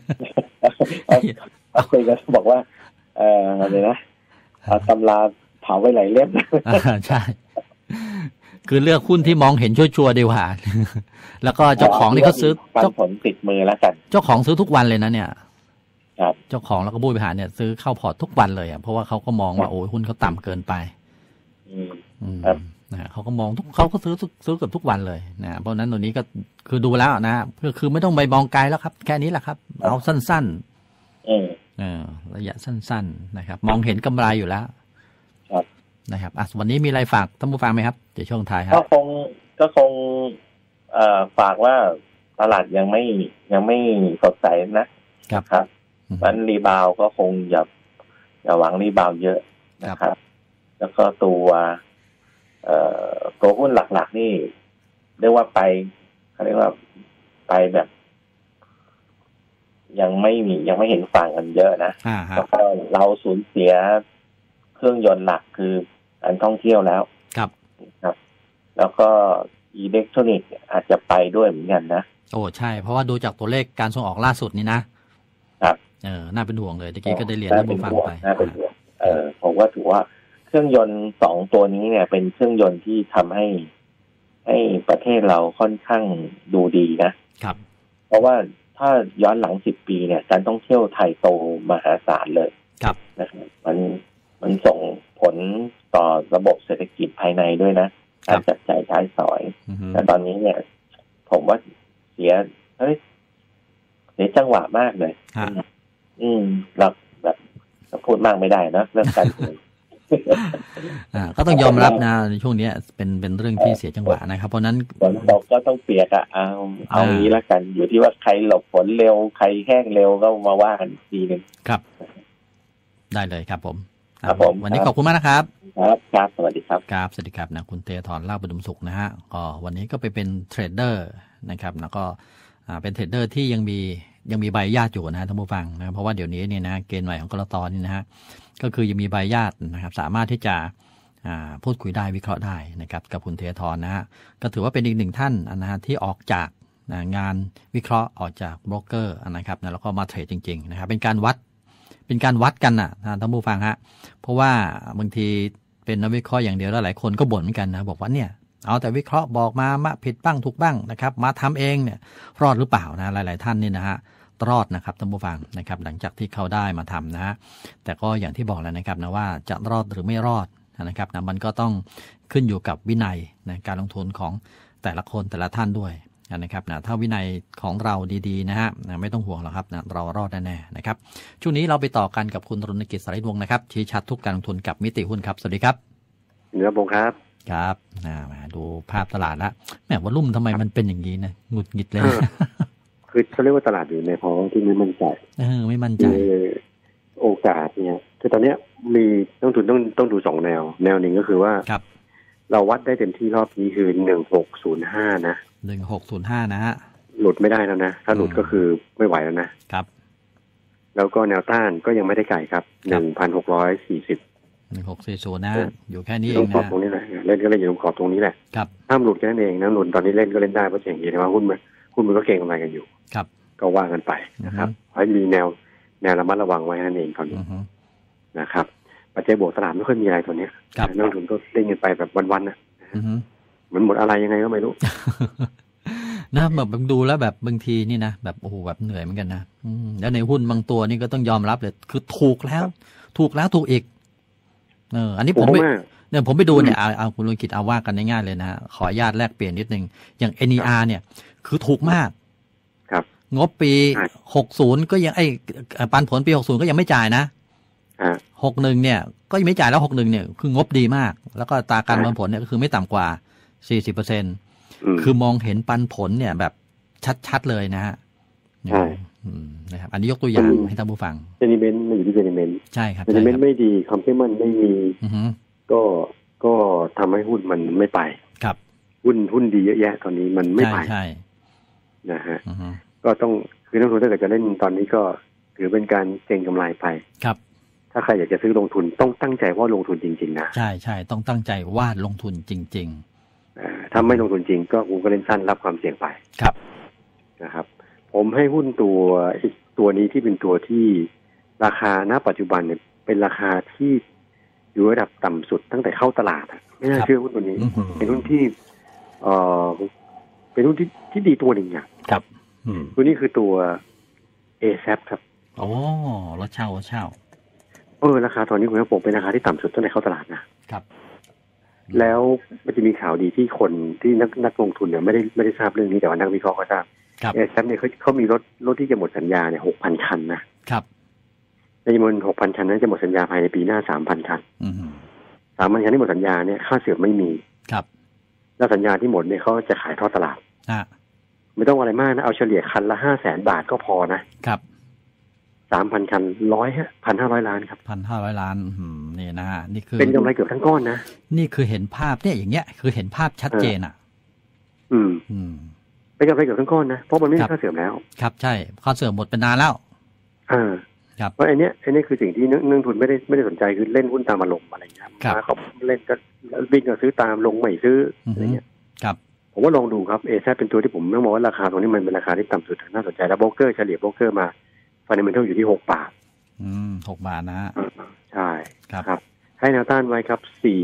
คุยกันบอกว่าอะไรนะตำราเผาไว้หลายเล่มใช่คือเลือกหุ้นที่มองเห็นชัวร์ๆดีกว่าแล้วก็เจ้าของนี่เขาซื้อปันผลติดมือแล้วกันเจ้าของซื้อทุกวันเลยนะเนี่ยเจ้าของแล้วก็ผู้บริหารเนี่ยซื้อเข้าพอร์ตทุกวันเลยเพราะว่าเขาก็มองว่าโอ้ยหุ้นเขาต่ำเกินไปเขาก็มองเขาก็ซื้อเกือบทุกวันเลยนะเพราะนั้นตัวนี้ก็คือดูแล้วนะคือไม่ต้องไปมองไกลแล้วครับแค่นี้แหละครับเอาสั้นๆระยะสั้นๆนะครับมองเห็นกำไรอยู่แล้วนะครับวันนี้มีอะไรฝากท่านผู้ฟังไหมครับเดี๋ยวช่วงท้ายครับก็คงฝากว่าตลาดยังไม่สดใสนะครับมันรีบาวก็คงอย่าหวังรีบาวเยอะนะครับแล้วก็ตัวหุ้นหลักๆนี่เรียกว่าเขาเรียกว่าไปแบบยังไม่เห็นฝั่งกันเยอะนะแล้วก็เราสูญเสียเครื่องยนต์หลักคือการท่องเที่ยวแล้วครับแล้วก็อิเล็กทรอนิกส์อาจจะไปด้วยเหมือนกันนะโอ้ใช่เพราะว่าดูจากตัวเลขการส่งออกล่าสุดนี่นะครับน่าเป็นห่วงเลยตะกี้ก็ได้เรียนท่านผู้ฟังไปน่าเป็นห่วงผมว่าถือว่าเครื่องยนต์2ตัวนี้เนี่ยเป็นเครื่องยนต์ที่ทำให้ประเทศเราค่อนข้างดูดีนะครับเพราะว่าถ้าย้อนหลัง10 ปีเนี่ยการท่องเที่ยวไทยโตมหาศาลเลยครับนะครับมันส่งผลต่อระบบเศรษฐกิจภายในด้วยนะการจับจ่ายใช้สอยแต่ตอนนี้เนี่ยผมว่าเสียจังหวะมากเลยเราแบบพูดมากไม่ได้นะเรื่องการก็ต้องยอมรับนะในช่วงนี้เป็นเรื่องที่เสียจังหวะนะครับเพราะนั้นฝนตกก็ต้องเปียกเอางี้ละกันอยู่ที่ว่าใครหลบฝนเร็วใครแห้งเร็วก็มาว่ากันทีนึงครับได้เลยครับผมครับผมวันนี้ขอบคุณมากนะครับครับสวัสดีครับครับสวัสดีครับนะคุณเตธร ลาภอุดมสุขนะฮะก็วันนี้ก็ไปเป็นเทรดเดอร์นะครับแล้วก็เป็นเทรดเดอร์ที่ยังมีใบญาติอยู่นะท่านผู้ฟังนะเพราะว่าเดี๋ยวนี้เนี่ยนะเกณฑ์ใหม่ของกลต.นี่นะฮะก็คือยังมีใบญาตินะครับสามารถที่จะพูดคุยได้วิเคราะห์ได้นะครับกับคุณเทธรนะฮะก็ถือว่าเป็นอีกหนึ่งท่านนะฮะที่ออกจากงานวิเคราะห์ออกจากโบรกเกอร์นะครับแล้วก็มาเทรดจริงๆนะครับเป็นการวัดกันนะท่านผู้ฟังฮะเพราะว่าบางทีเป็นนักวิเคราะห์อย่างเดียวแล้วหลายคนก็บ่นเหมือนกันนะบอกว่าเนี่ยเอาแต่วิเคราะห์บอกมาผิดบ้างถูกบ้างนะครับมาทำเองเนี่ยรอดหรือเปล่านะหลายๆท่านนี่นะฮะรอดนะครับท่านผู้ฟังนะครับหลังจากที่เขาได้มาทำนะฮะแต่ก็อย่างที่บอกแล้วนะครับนะว่าจะรอดหรือไม่รอดนะครับนะมันก็ต้องขึ้นอยู่กับวินัยนะการลงทุนของแต่ละคนแต่ละท่านด้วยนะครับนะถ้าวินัยของเราดีๆนะฮะไม่ต้องห่วงหรอกครับนะเรารอดแน่ๆนะครับช่วงนี้เราไปต่อกันกับคุณรณกิจ สาริวงศ์นะครับชี้ชัดทุกการลงทุนกับมิติหุ้นครับสวัสดีครับเนื้อพงครับครับมาดูภาพตลาดละแหมว่าลุ่มทำไมมันเป็นอย่างนี้นะหงุดหงิดเลยคือเขาเรียกว่าตลาดอยู่ในภาวะที่ไม่มั่นใจไม่มั่นใจโอกาสเนี่ยคือตอนนี้มีนักลงทุนต้องดู2แนวหนึ่งก็คือว่าเราวัดได้เต็มที่รอบนี้คือ1605นะ 1605นะฮะหลุดไม่ได้แล้วนะถ้าหลุดก็คือไม่ไหวแล้วนะครับแล้วก็แนวต้านก็ยังไม่ได้ไกลครับ1640 นะอยู่แค่นี้เองนะขอบตรงนี้แหละเล่นก็เล่นอยู่ตรงขอบตรงนี้แหละห้ามหลุดแค่นั้นเองนะหลุดตอนนี้เล่นก็เล่นได้เพราะอย่างนี้นะว่าหุ้นมันก็เก่งกำไรกันอยู่ก็ว่ากันไปนะครับให้มีแนวระมัดระวังไว้นั่นเองตอนนี้นะครับปัจจัยบวกตลาดไม่ค่อยมีอะไรตัวนี้นักลงทุนก็เล่นกันไปแบบวันๆนะมันหมดอะไรยังไงก็ไม่รู้นะแบบดูแล้วแบบบางทีนี่นะแบบโอ้โหแบบเหนื่อยเหมือนกันนะแล้วในหุ้นบางตัวนี่ก็ต้องยอมรับเลยคือถูกแล้วถูกอีกอันนี้ผมไปดูเนี่ยเอาคุณลุงกิจเอาว่ากันง่ายๆเลยนะขออนุญาตแลกเปลี่ยนนิดนึงอย่าง NER เนี่ยคือถูกมากครับงบปี60ก็ยังปันผลปี60ก็ยังไม่จ่ายนะ61เนี่ยก็ยังไม่จ่ายแล้ว61เนี่ยคืองบดีมากแล้วก็ตาการปันผลเนี่ยก็คือไม่ต่ำกว่า 40% คือมองเห็นปันผลเนี่ยแบบชัดๆเลยนะฮะนะครับอันนี้ยกตัวอย่างให้ท่านผู้ฟังเซนิเมนต์มันอยู่ที่เซนิเมนต์ใช่ครับเซนิเมนต์ไม่ดีความเชื่อมั่นไม่มีก็ทำให้หุ้นมันไม่ไปครับหุ้นดีเยอะแยะตอนนี้มันไม่ไปใช่นะฮะก็ต้องคือนักลงทุนถ้าเกิดจะเล่นตอนนี้ก็ถือเป็นการเก็งกำไรไปครับถ้าใครอยากจะซื้อลงทุนต้องตั้งใจว่าลงทุนจริงๆนะใช่ต้องตั้งใจว่าลงทุนจริงๆถ้าไม่ลงทุนจริงก็คุณก็เล่นสั้นรับความเสี่ยงไปครับนะครับผมให้หุ้นตัวนี้ที่เป็นตัวที่ราคาณปัจจุบันเนี่ยเป็นราคาที่อยู่ระดับต่ำสุดตั้งแต่เข้าตลาดไม่น่าเชื่อหุ้นตัวนี้เป็นหุ้นที่เป็นหุ้นที่ดีตัวหนึ่งอย่างครับตัวนี้คือตัว ASAP ครับโอ้รถเช่าราคาตอนนี้คุณผู้ชมเป็นราคาที่ต่ำสุดตั้งแต่เข้าตลาดนะครับแล้วมันจะมีข่าวดีที่คนที่นักลงทุนเนี่ยไม่ได้ทราบเรื่องนี้แต่ว่านักวิเคราะห์ก็ทราบASAPเนี่ยเขามีรถที่จะหมดสัญญาเนี่ย 6,000 คันนะครับในจำนวน 6,000 คันนั้นจะหมดสัญญาภายในปีหน้า 3,000 คัน3,000 คันที่หมดสัญญาเนี่ยค่าเสื่อมไม่มีครับแล้วสัญญาที่หมดเนี่ยเขาจะขายทอดตลาดไม่ต้องอะไรมากนะเอาเฉลี่ยคันละ 500,000 บาทก็พอนะครับ 3,000 คัน1,500 ล้านครับ 1,500 ล้านนี่นะฮะนี่คือเป็นกำไรเกือบทั้งก้อนนะนี่คือเห็นภาพเนี่ยอย่างเงี้ยคือเห็นภาพชัดเจนเป็นกำไรเกือบทั้งก้อนนะเพราะมันไม่มีค่าเสื่อมแล้วครับใช่ค่าเสื่อมหมดเป็นนานแล้วครับเพราะอันนี้คือสิ่งที่นักลงทุนไม่ได้สนใจคือเล่นหุ้นตามอารมณ์อะไรอย่างเงี้ยเขาเล่นก็วิ่งก็ซื้อตามลงไม่ซื้ออะไรเงี้ยครับผมว่าลองดูครับเอแซเป็นตัวที่ผมมองว่าราคาตรงนี้มันเป็นราคาที่ต่ำสุดน่าสนใจแล้วโบรกเกอร์เฉลี่ยโบรกเกอร์มาฟันเดเมนทัลอยู่ที่6 บาท 6 บาทนะฮะใช่ครับให้แนวต้านไว้ครับ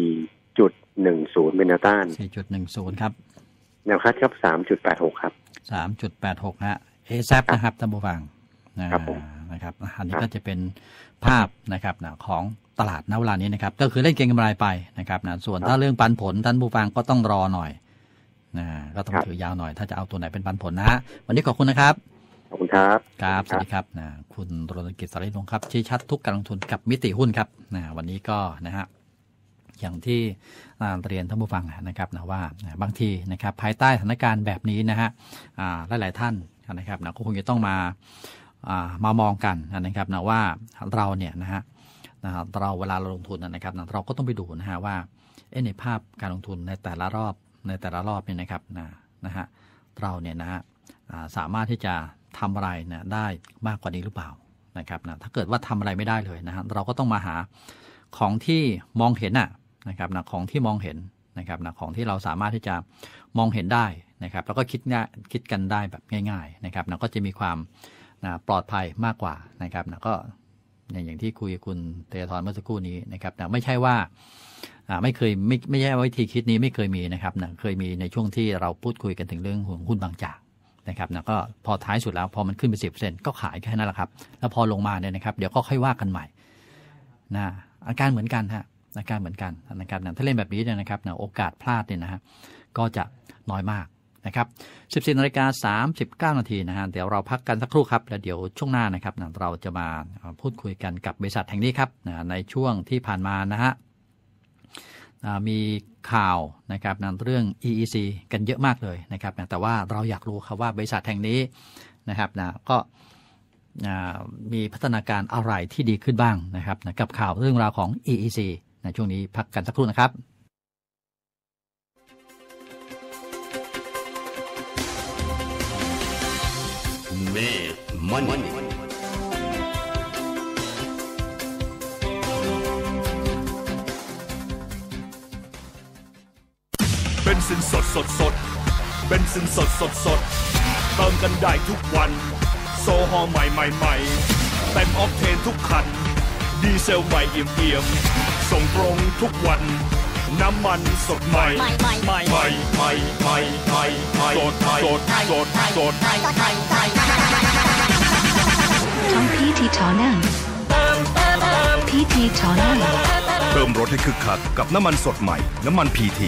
4.10 เป็นแนวต้าน 4.10 ครับแนวคัดครับ 3.86 ครับ 3.86 ฮะเอแซนะครับท่านผู้ฟังนะครับผมนะครับอันนี้ก็จะเป็นภาพนะครับของตลาดณเวลานี้นะครับก็คือเล่นเก็งกำไรไปนะครับนะส่วนถ้าเรื่องปันผลท่านผู้ฟังก็ต้องรอหน่อยก็ต้องถือยาวหน่อยถ้าจะเอาตัวไหนเป็นปันผลนะฮะวันนี้ขอบคุณนะครับขอบคุณครับครับสวัสดีครับคุณรณกิจ สาริลงครับชี้ชัดทุกการลงทุนกับมิติหุ้นครับวันนี้ก็นะฮะอย่างที่เรียนท่านผู้ฟังนะครับนะว่าบางทีนะครับภายใต้สถานการณ์แบบนี้นะฮะหลายๆท่านนะครับนะก็คงจะต้องมามองกันนะครับนะว่าเราเนี่ยนะฮะเราเวลาเราลงทุนนะครับนะเราก็ต้องไปดูนะฮะว่าในภาพการลงทุนในแต่ละรอบเนี่ยนะครับนะฮะเราเนี่ยนะฮะสามารถที่จะทำอะไรนะได้มากกว่านี้หรือเปล่านะครับนะถ้าเกิดว่าทำอะไรไม่ได้เลยนะฮะเราก็ต้องมาหาของที่มองเห็นนะครับนะของที่มองเห็นนะครับนะของที่เราสามารถที่จะมองเห็นได้นะครับแล้วก็คิดกันได้แบบง่ายๆนะครับนะก็จะมีความปลอดภัยมากกว่านะครับนะก็อย่างที่คุยกับคุณเตยธรเมื่อสักครู่นี้นะครับนะไม่ใช่ว่าไม่ใช่วิธีคิดนี้ไม่เคยมีนะครับนะเคยมีในช่วงที่เราพูดคุยกันถึงเรื่องของหุ้นบางจากนะครับนะก็พอท้ายสุดแล้วพอมันขึ้นไป 10% ก็ขายแค่นั้นแหละครับแล้วพอลงมาเนี่ยนะครับเดี๋ยวก็ค่อยว่ากันใหม่อาการเหมือนกันฮะอาการเหมือนกันนะครับถ้าเล่นแบบนี้เนี่ยนะครับโอกาสพลาดเนี่ยนะฮะก็จะน้อยมากนะครับ 14:39 นาทีนะฮะเดี๋ยวเราพักกันสักครู่ครับแล้วเดี๋ยวช่วงหน้านะครับเราจะมาพูดคุยกันกับบริษัทแห่งนี้ครับในช่วงที่ผ่านมานะฮะมีข่าวนะครับเรื่อง EEC กันเยอะมากเลยนะครับแต่ว่าเราอยากรู้ครับว่าบริษัทแห่งนี้นะครับก็มีพัฒนาการอะไรที่ดีขึ้นบ้างนะครับกับข่าวเรื่องราวของ EEC ในช่วงนี้พักกันสักครู่นะครับเมฆมันเป็นสินสดเบนซินสดเติมกันได้ทุกวันโซฮอล์ใหม่เต็มออกเทนทุกคันดีเซลใหม่เอี่ยมส่งตรงทุกวันน้ำมันสดใหม่สดท้องพีทีทอนั่งพีทีทอนั่งเติมรถให้คึกคักกับน้ำมันสดใหม่น้ำมันพีที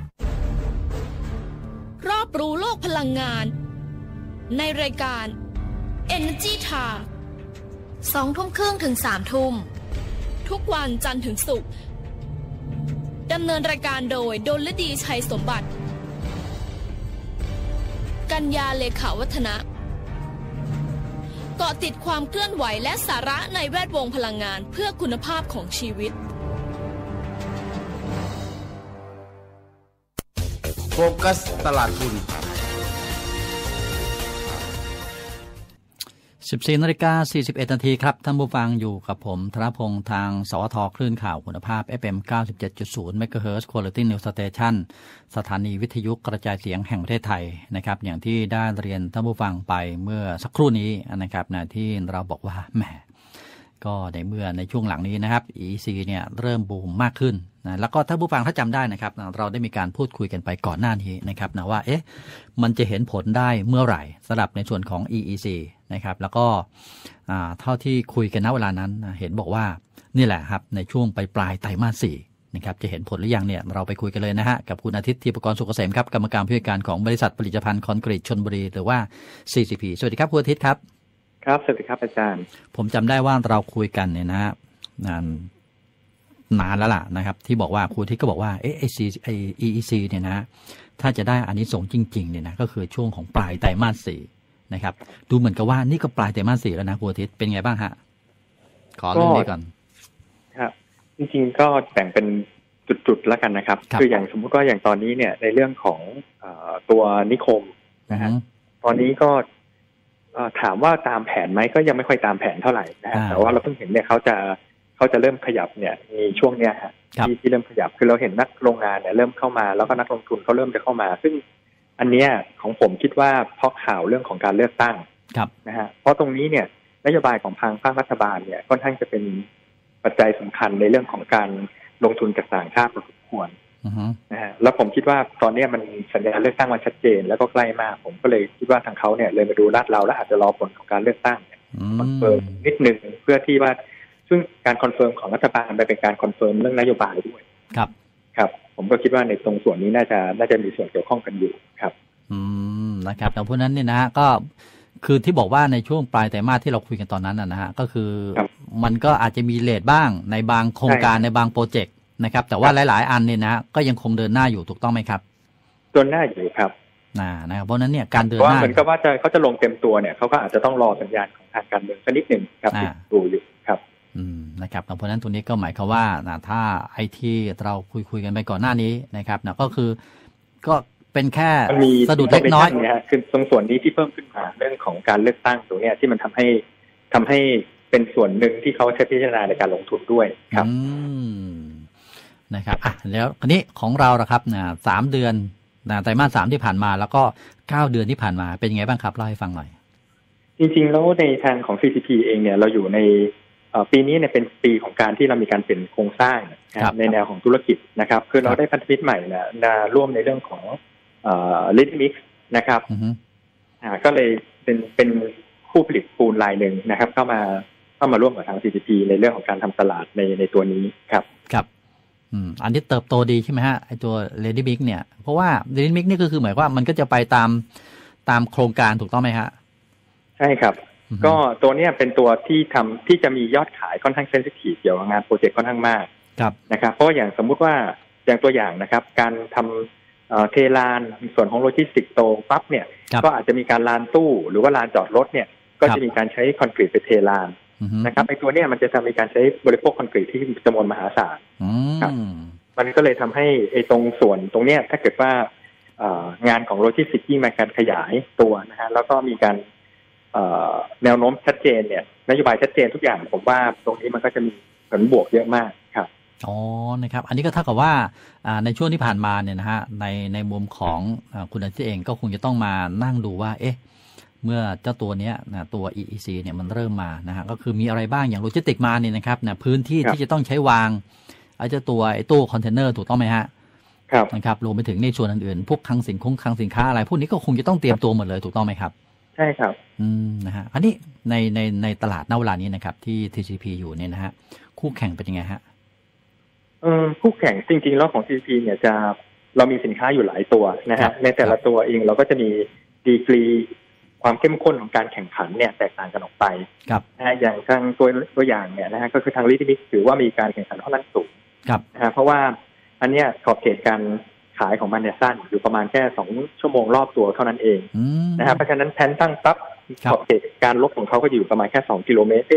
รอบรู้โลกพลังงานในรายการ Energy Talk 20:30 ถึง 3:00 ทุกวันจันทร์ถึงศุกร์ดำเนินรายการโดยดลฤดีชัยสมบัติกัญญาเลขาวัฒนะเกาะติดความเคลื่อนไหวและสาระในแวดวงพลังงานเพื่อคุณภาพของชีวิตโฟกัสตลาดทุน 14:41 นาทีครับท่านผู้ฟังอยู่กับผมธนพงษ์ทางสวทคลื่นข่าวคุณภาพ FM 97.0 MHz Quality News Station สถานีวิทยุกระจายเสียงแห่งประเทศไทยนะครับอย่างที่ได้เรียนท่านผู้ฟังไปเมื่อสักครู่นี้นะครับที่เราบอกว่าแหมก็ในเมื่อในช่วงหลังนี้นะครับ EEC เนี่ยเริ่มบูมมากขึ้นนะแล้วก็ท่านผู้ฟังถ้าจำได้นะครับเราได้มีการพูดคุยกันไปก่อนหน้านี้นะครับนะว่ามันจะเห็นผลได้เมื่อไหร่สำหรับในส่วนของ EEC นะครับแล้วก็เท่าที่คุยกันณเวลานั้นเห็นบอกว่านี่แหละครับในช่วงปลายไตรมาส 4นะครับจะเห็นผลหรือยังเนี่ยเราไปคุยกันเลยนะฮะกับคุณอาทิตย์ ทีปกรณ์สุขเกษมครับกรรมการผู้จัดการของบริษัทผลิตภัณฑ์คอนกรีตชลบุรีหรือว่า CCP สวัสดีครับคุณอาทิตย์ครับครับสวัสดีครับอาจารย์ผมจำได้ว่าเราคุยกันเนี่ยนะนานแล้วล่ะนะครับที่บอกว่าครูที่ก็บอกว่าEEC เนี่ยนะถ้าจะได้อานิสงส์จริงๆเนี่ยนะก็คือช่วงของปลายไตรมาส 4นะครับดูเหมือนกับว่านี่ก็ปลายไตรมาส 4แล้วนะครูอาทิตย์เป็นไงบ้างฮะขอเรื่องนี้ก่อนครับจริงๆก็แบ่งเป็นจุดๆแล้วกันนะครับคืออย่างสมมุติว่าอย่างตอนนี้เนี่ยในเรื่องของตัวนิคมนะฮะตอนนี้ก็ถามว่าตามแผนไหมก็ยังไม่ค่อยตามแผนเท่าไหร่นะฮะแต่ว่าเราเพิ่งเห็นเนี่ยเขาจะเริ่มขยับเนี่ยในช่วงเนี้ยฮะที่เริ่มขยับคือเราเห็นนักโรงงานเนี่ยเริ่มเข้ามาแล้วก็นักลงทุนเขาเริ่มจะเข้ามาซึ่งอันเนี้ยของผมคิดว่าเพราะข่าวเรื่องของการเลือกตั้งนะฮะเพราะตรงนี้เนี่ยนโยบายของทางภาครัฐบาลเนี่ยค่อนข้างจะเป็นปัจจัยสำคัญในเรื่องของการลงทุนจากต่างชาติพอสมควรนะฮะแล้วผมคิดว่าตอนนี้มันสัญญาเลือกตั้งมันชัดเจนแล้วก็ใกล้มากผมก็เลยคิดว่าทางเขาเนี่ยเลยมาดูลาดเราและอาจจะรอผลของการเลือกตั้งคอนเฟิร์มนิดนึงเพื่อที่ว่าซึ่งการคอนเฟิร์มของรัฐบาลเป็นการคอนเฟิร์มเรื่องนโยบายด้วยครับผมก็คิดว่าในตรงส่วนนี้น่าจะมีส่วนเกี่ยวข้องกันอยู่ครับนะครับแต่เพราะนั้นเนี่ยนะฮะก็คือที่บอกว่าในช่วงปลายไตรมาสที่เราคุยกันตอนนั้นนะฮะก็คือมันก็อาจจะมีเลทบ้างในบางโครงการในบางโปรเจกต์นะครับแต่ว่าหลายๆอันเนี่ยนะก็ยังคงเดินหน้าอยู่ถูกต้องไหมครับเดินหน้าอยู่ครับนะครับเพราะนั้นเนี่ยการเดินหน้าเหมือนกับว่าเขาจะลงเต็มตัวเนี่ยเขาก็อาจจะต้องรอสัญญาณของทางการเมืองสักนิดหนึ่งครับดูอยู่ครับนะครับเพราะนั้นตัวนี้ก็หมายความว่าถ้าไอ้ที่เราคุยกันไปก่อนหน้านี้นะครับก็คือก็เป็นแค่สะดุดเล็กน้อยเนี่ยคือตรงส่วนนี้ที่เพิ่มขึ้นมาเรื่องของการเลือกตั้งตรงนี้ที่มันทำให้เป็นส่วนหนึ่งที่เขาใช้พิจารณาในการลงทุนด้วยครับนะครับแล้วคราวนี้ของเราละครับ3 เดือนไตรมาส 3ที่ผ่านมาแล้วก็9 เดือนที่ผ่านมาเป็นยังไงบ้างครับเล่าให้ฟังหน่อยจริงๆแล้วในทางของ CCP เองเนี่ยเราอยู่ในปีนี้เนี่ยเป็นปีของการที่เรามีการเปลี่ยนโครงสร้างในแนวของธุรกิจนะครับคือเราได้พันธมิตรใหม่นะร่วมในเรื่องของReady-Mix นะครับก็เลยเป็นผู้ผลิตปูนรายหนึ่งนะครับเข้ามาร่วมกับทาง CCP ในเรื่องของการทำตลาดในตัวนี้ครับอันนี้เติบโตดีใช่ไหมฮะไอตัว Ready-Mix เนี่ยเพราะว่า Ready-Mix นี่ก็คือหมายว่ามันก็จะไปตามโครงการถูกต้องไหมฮะใช่ครับก็ตัวนี้เป็นตัวที่จะมียอดขายค่อนข้างเซนซิทีฟเกี่ยวกับงานโปรเจกต์ค่อนข้างมากนะครับเพราะอย่างสมมุติว่าอย่างตัวอย่างนะครับการทำเทลานส่วนของโลจิสติกโตปั๊บเนี่ยก็อาจจะมีการลานตู้หรือว่าลานจอดรถเนี่ยก็จะมีการใช้คอนกรีตไปเทลานนะครับไอ้ตัวเนี้ยมันจะทำมีการใช้บริโภคคอนกรีตที่จำนวนมหาศาลครับมันก็เลยทำให้ไอ้ตรงส่วนตรงเนี้ยถ้าเกิดว่างานของโลจิสติกยิ่งมีการขยายตัวนะฮะแล้วก็มีการแนวโน้มชัดเจนเนี่ยนโยบายชัดเจนทุกอย่างผมว่าตรงนี้มันก็จะมีผลบวกเยอะมากครับนะครับอันนี้ก็เท่ากับว่าในช่วงที่ผ่านมาเนี่ยนะฮะในมุมของคุณอาทิตย์เองก็คงจะต้องมานั่งดูว่าเมื่อเจ้าตัวเนี้ยตัว EEC เนี่ยมันเริ่มมานะฮะก็คือมีอะไรบ้างอย่างโลจิสติกมาเนี่ยนะครับพื้นที่ที่จะต้องใช้วางไอ้เจ้าตัวไอ้ตู้คอนเทนเนอร์ถูกต้องไหมฮะนะครับรวมไปถึงในส่วนอื่นๆพวกคลังสินค้าอะไรพวกนี้ก็คงจะต้องเตรียมตัวหมดเลยถูกต้องไหมครับใช่ครับนะฮะอันนี้ในตลาดณเวลานี้นะครับที่ TCP อยู่เนี่ยนะฮะคู่แข่งเป็นยังไงฮะคู่แข่งจริงๆแล้วของ TCP เนี่ยเรามีสินค้าอยู่หลายตัวนะฮะในแต่ละตัวเองเราก็จะมีดีกรีความเข้มข้นของการแข่งขันเนี่ยแตกต่างกันออกไปนะฮะอย่างทางตัวอย่างเนี่ยนะฮะก็คือทาง Ready-Mix ถือว่ามีการแข่งขันค่อนข้างสูงนะฮะเพราะว่าอันเนี้ยขอบเขตการขายของมันเนี่ยสั้นอยู่ประมาณแค่2 ชั่วโมงรอบตัวเท่านั้นเองนะครับเพราะฉะนั้นแผนตั้งปั๊บขอบเขตการลบของเขาก็อยู่ประมาณแค่2 กิโลเมตร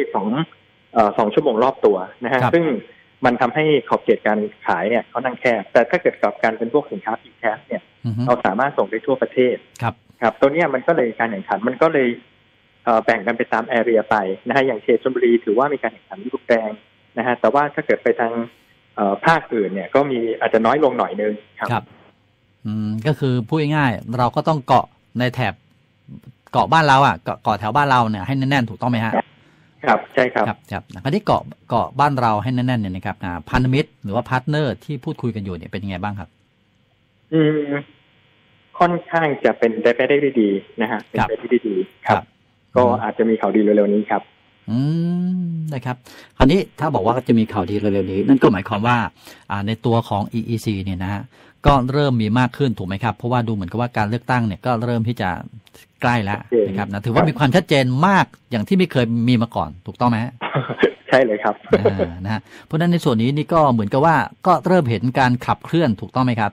2 ชั่วโมงรอบตัวนะฮะซึ่งมันทำให้ขอบเขตการขายเนี่ยเขานั่งแคบแต่ถ้าเกิดกับการเป็นพวกสินค้า P-CAS เนี่ยเราสามารถส่งได้ทั่วประเทศครับตัวนี้มันก็เลยการแข่งขันมันก็เลยแบ่งกันไปตามแอเรียไปนะฮะอย่างเขตชลบุรีถือว่ามีการแข่งขันที่รุนแรงนะฮะแต่ว่าถ้าเกิดไปทางภาคอื่นเนี่ยก็มีอาจจะน้อยลงหน่อยนึงครับก็คือพูดง่ายๆเราก็ต้องเกาะในแถบเกาะบ้านเราเกาะแถวบ้านเราเนี่ยให้แน่นๆถูกต้องไหมฮะครับใช่ครับครับอันนี้เกาะบ้านเราให้แน่นๆเนี่ยนะครับพันธมิตรหรือว่าพาร์ทเนอร์ที่พูดคุยกันอยู่เนี่ยเป็นยังไงบ้างครับค่อนข้างจะเป็นไปได้ดีนะฮะเป็นไปได้ดีครับก็อาจจะมีข่าวดีเร็วๆนี้ครับนะครับคราวนี้ถ้าบอกว่าจะมีข่าวดีเร็วๆนี้นั่นก็หมายความว่าในตัวของ EEC เนี่ยนะฮะก็เริ่มมีมากขึ้นถูกไหมครับเพราะว่าดูเหมือนกับว่าการเลือกตั้งเนี่ยก็เริ่มที่จะใกล้แล้วนะครับนะถือว่ามีความชัดเจนมากอย่างที่ไม่เคยมีมาก่อนถูกต้องไหมใช่เลยครับนะฮะเพราะฉะนั้นในส่วนนี้นี่ก็เหมือนกับว่าก็เริ่มเห็นการขับเคลื่อนถูกต้องไหมครับ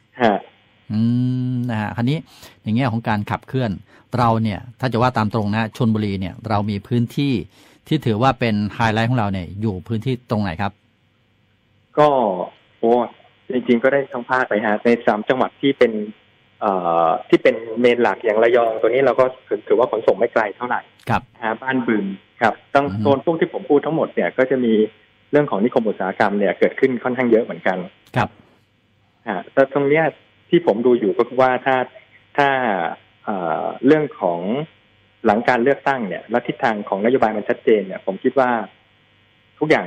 นะฮะคราวนี้ในแง่ของการขับเคลื่อนเราเนี่ยถ้าจะว่าตามตรงนะชลบุรีเนี่ยเรามีพื้นที่ที่ถือว่าเป็นไฮไลท์ของเราเนี่ยอยู่พื้นที่ตรงไหนครับก็จริงๆก็ได้ทั้งภาคไปฮะใน3 จังหวัดที่เป็นที่เป็นเมนหลักอย่างระยองตัวนี้เราก็ถือว่าขนส่งไม่ไกลเท่าไหร่ครับบ้านบึงครับตั้งโซนพวกที่ผมพูดทั้งหมดเนี่ยก็จะมีเรื่องของนิคมอุตสาหกรรมเนี่ยเกิดขึ้นค่อนข้างเยอะเหมือนกันครับแต่ตรงเนี้ยที่ผมดูอยู่ก็คือว่าถ้าเรื่องของหลังการเลือกตั้งเนี่ยและทิศทางของนโยบายมันชัดเจนเนี่ยผมคิดว่าทุกอย่าง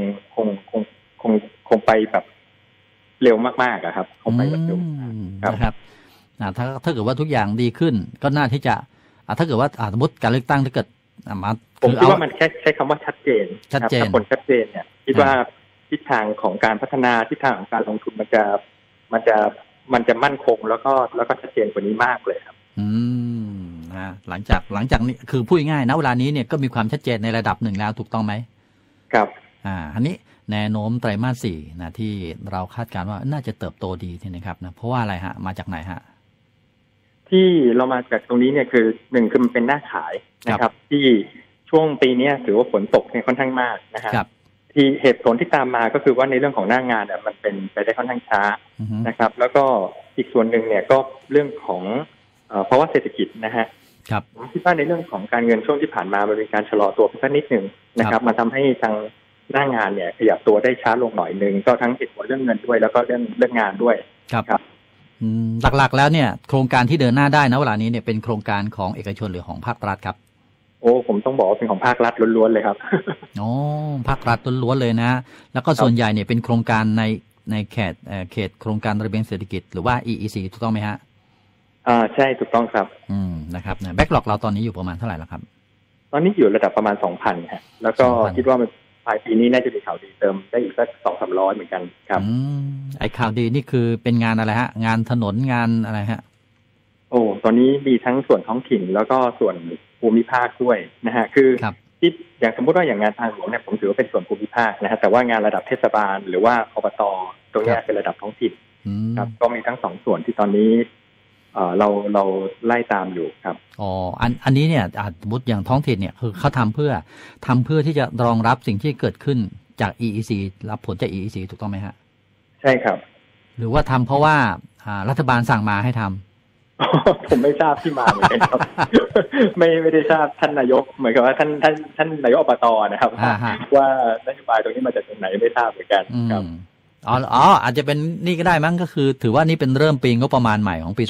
คงไปแบบเร็วมากๆครับคงไปแบบเร็วนะครับถ้าเกิดว่าทุกอย่างดีขึ้นก็น่าที่จะถ้าเกิดว่าสมมติการเลือกตั้งถ้าเกิดมาผมคิดว่ามันแค่ใช้คำว่าชัดเจนถ้าผลชัดเจนเนี่ยคิดว่าทิศทางของการพัฒนาทิศทางของการลงทุนมันจะมั่นคงแล้วก็ชัดเจนกว่านี้มากเลยครับหลังจากนี้คือพูดง่ายๆนะเวลานี้เนี่ยก็มีความชัดเจนในระดับหนึ่งแล้วถูกต้องไหมครับอันนี้แนวโน้มไตรมาส 4นะที่เราคาดการณ์ว่าน่าจะเติบโตดีทีนะครับนะเพราะว่าอะไรฮะมาจากไหนฮะที่เรามาจากตรงนี้เนี่ยคือหนึ่งคือมันเป็นหน้าขายนะครับที่ช่วงปีนี้ถือว่าฝนตกเนี่ยค่อนข้างมากนะครับที่เหตุผลที่ตามมาก็คือว่าในเรื่องของหน้างานเนี่ยมันเป็นไปได้ค่อนข้างช้านะครับแล้วก็อีกส่วนหนึ่งเนี่ยก็เรื่องของเพราะว่าเศรษฐกิจนะฮะผมคิดว่าในเรื่องของการเงินช่วงที่ผ่านมามันมีการชะลอตัวไปสักนิดหนึ่งนะครับมาทำให้ทางหน้างานเนี่ยขยับตัวได้ช้าลงหน่อยนึงก็ทั้งเหตุผลเรื่องเงินด้วยแล้วก็เรื่องงานด้วยครับหลักๆแล้วเนี่ยโครงการที่เดินหน้าได้นะเวลานี้เนี่ยเป็นโครงการของเอกชนหรือของภาครัฐครับผมต้องบอกว่าเป็นของภาครัฐล้วนๆเลยครับภาครัฐล้วนๆเลยนะแล้วก็ส่วนใหญ่เนี่ยเป็นโครงการในเขตโครงการระเบียงเศรษฐกิจหรือว่า EEC ถูกต้องไหมฮะใช่ถูกต้องครับนะครับแบ็คล็อกเราตอนนี้อยู่ประมาณเท่าไหร่แล้วครับตอนนี้อยู่ระดับประมาณ 2,000 ฮะแล้วก็คิดว่ามันปลายปีนี้น่าจะมีข่าวดีเติมได้อีกสัก 200-300 เหมือนกันครับไอ้ข่าวดีนี่คือเป็นงานอะไรฮะงานถนนงานอะไรฮะตอนนี้มีทั้งส่วนท้องถิ่นแล้วก็ส่วนภูมิภาคด้วยนะฮะคือที่อย่างสมมติว่าอย่างงานทางหลวงเนี่ยผมถือว่าเป็นส่วนภูมิภาคนะฮะแต่ว่างานระดับเทศบาลหรือว่าอบตตรงนี้เป็นระดับท้องถิ่นครับก็มีทั้ง2ส่วนที่ตอนนี้เราไล่ตามอยู่ครับอันนี้เนี่ยสมมติอย่างท้องถิ่นเนี่ยคือเขาทำเพื่อที่จะรองรับสิ่งที่เกิดขึ้นจาก EEC รับผลจาก EEC ถูกต้องไหมฮะใช่ครับหรือว่าทำเพราะว่ารัฐบาลสั่งมาให้ทำผมไม่ทราบที่มาเหมือนกันครับ ไม่ได้ทราบท่านนายกเหมือนกับว่าท่านนายกอบตนะครับว่านโยบายตรงนี้มาจากตรงไหนไม่ทราบเหมือนกันครับอาจจะเป็นนี่ก็ได้มั้งก็คือถือว่านี่เป็นเริ่มปีงบประมาณใหม่ของปี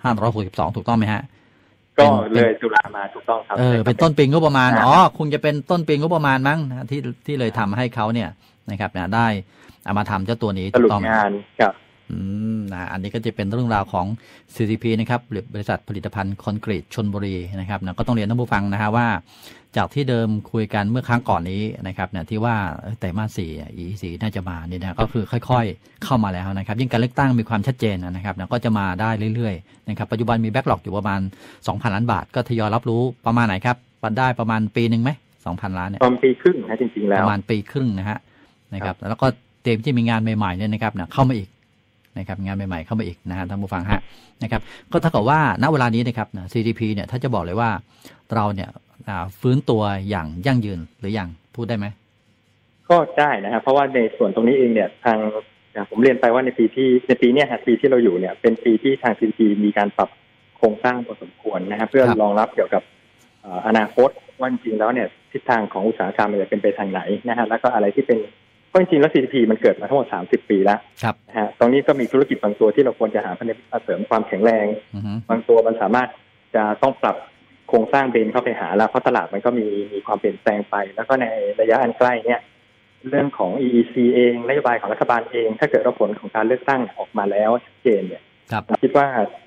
2562ถูกต้องไหมฮะก็เลยตุลามาถูกต้องครับเป็นต้นปีงบประมาณคงจะเป็นต้นปีงบประมาณมั้งนะที่เลยทำให้เขาเนี่ยนะครับได้เอามาทำเจ้าตัวนี้ถูกต้องงานครับอันนี้ก็จะเป็นเรื่องราวของ CCP นะครับบริษัทผลิตภัณฑ์คอนกรีตชลบุรีนะครับก็ต้องเรียนท่านผู้ฟังนะฮะว่าจากที่เดิมคุยกันเมื่อครั้งก่อนนี้นะครับที่ว่าไตรมาส 4 EEC น่าจะมานี่นะก็คือค่อยๆเข้ามาแล้วนะครับยิ่งการเลือกตั้งมีความชัดเจนนะครับก็จะมาได้เรื่อยๆนะครับปัจจุบันมีแบ็คล็อกอยู่ประมาณ 2,000 ล้านบาทก็ทยอยรับรู้ประมาณไหนครับได้ประมาณปีนึงไหม 2,000 ล้านเนี่ยประมาณปีครึ่งนะจริงๆแล้วประมาณปีครึ่งนะครับแล้วก็เตรียมที่มีงานใหม่ๆเนี่ยนะครับเข้ามาอีกนะครับงานใหม่ๆเข้ามาอีกนะฮะท่านผู้ฟังฮะนะครับก็เท่ากับว่าณเวลานี้นะครับ CCP เนี่ยถ้าจะบอกเลยว่าเราเนี่ยฟื้นตัวอย่างยั่งยืนหรือยังพูดได้ไหมก็ได้นะครับเพราะว่าในส่วนตรงนี้เองเนี่ยทางผมเรียนไปว่าในปีนี้ปีที่เราอยู่เนี่ยเป็นปีที่ทาง CCP มีการปรับโครงสร้างพอสมควรนะครับเพื่อรองรับเกี่ยวกับอนาคตว่าจริงแล้วเนี่ยทิศทางของอุตสาหกรรมจะเป็นไปทางไหนนะฮะแล้วก็อะไรที่เป็นเพราะจริงๆแล้ว CCP มันเกิดมาทั้งหมด30 ปีแล้วนะฮะตรงนี้ก็มีธุรกิจบางตัวที่เราควรจะหาพันธมิตรเสริมความแข็งแรงบางตัวมันสามารถจะต้องปรับโครงสร้างเบนเข้าไปหาแล้วเพราะตลาดมันก็มีความเปลี่ยนแปลงไปแล้วก็ในระยะอันใกล้เนี่ยเรื่องของ EEC เองนโยบายของรัฐบาลเองถ้าเกิดผลของการเลือกตั้งออกมาแล้วชัดเจนเนี่ยคิดว่า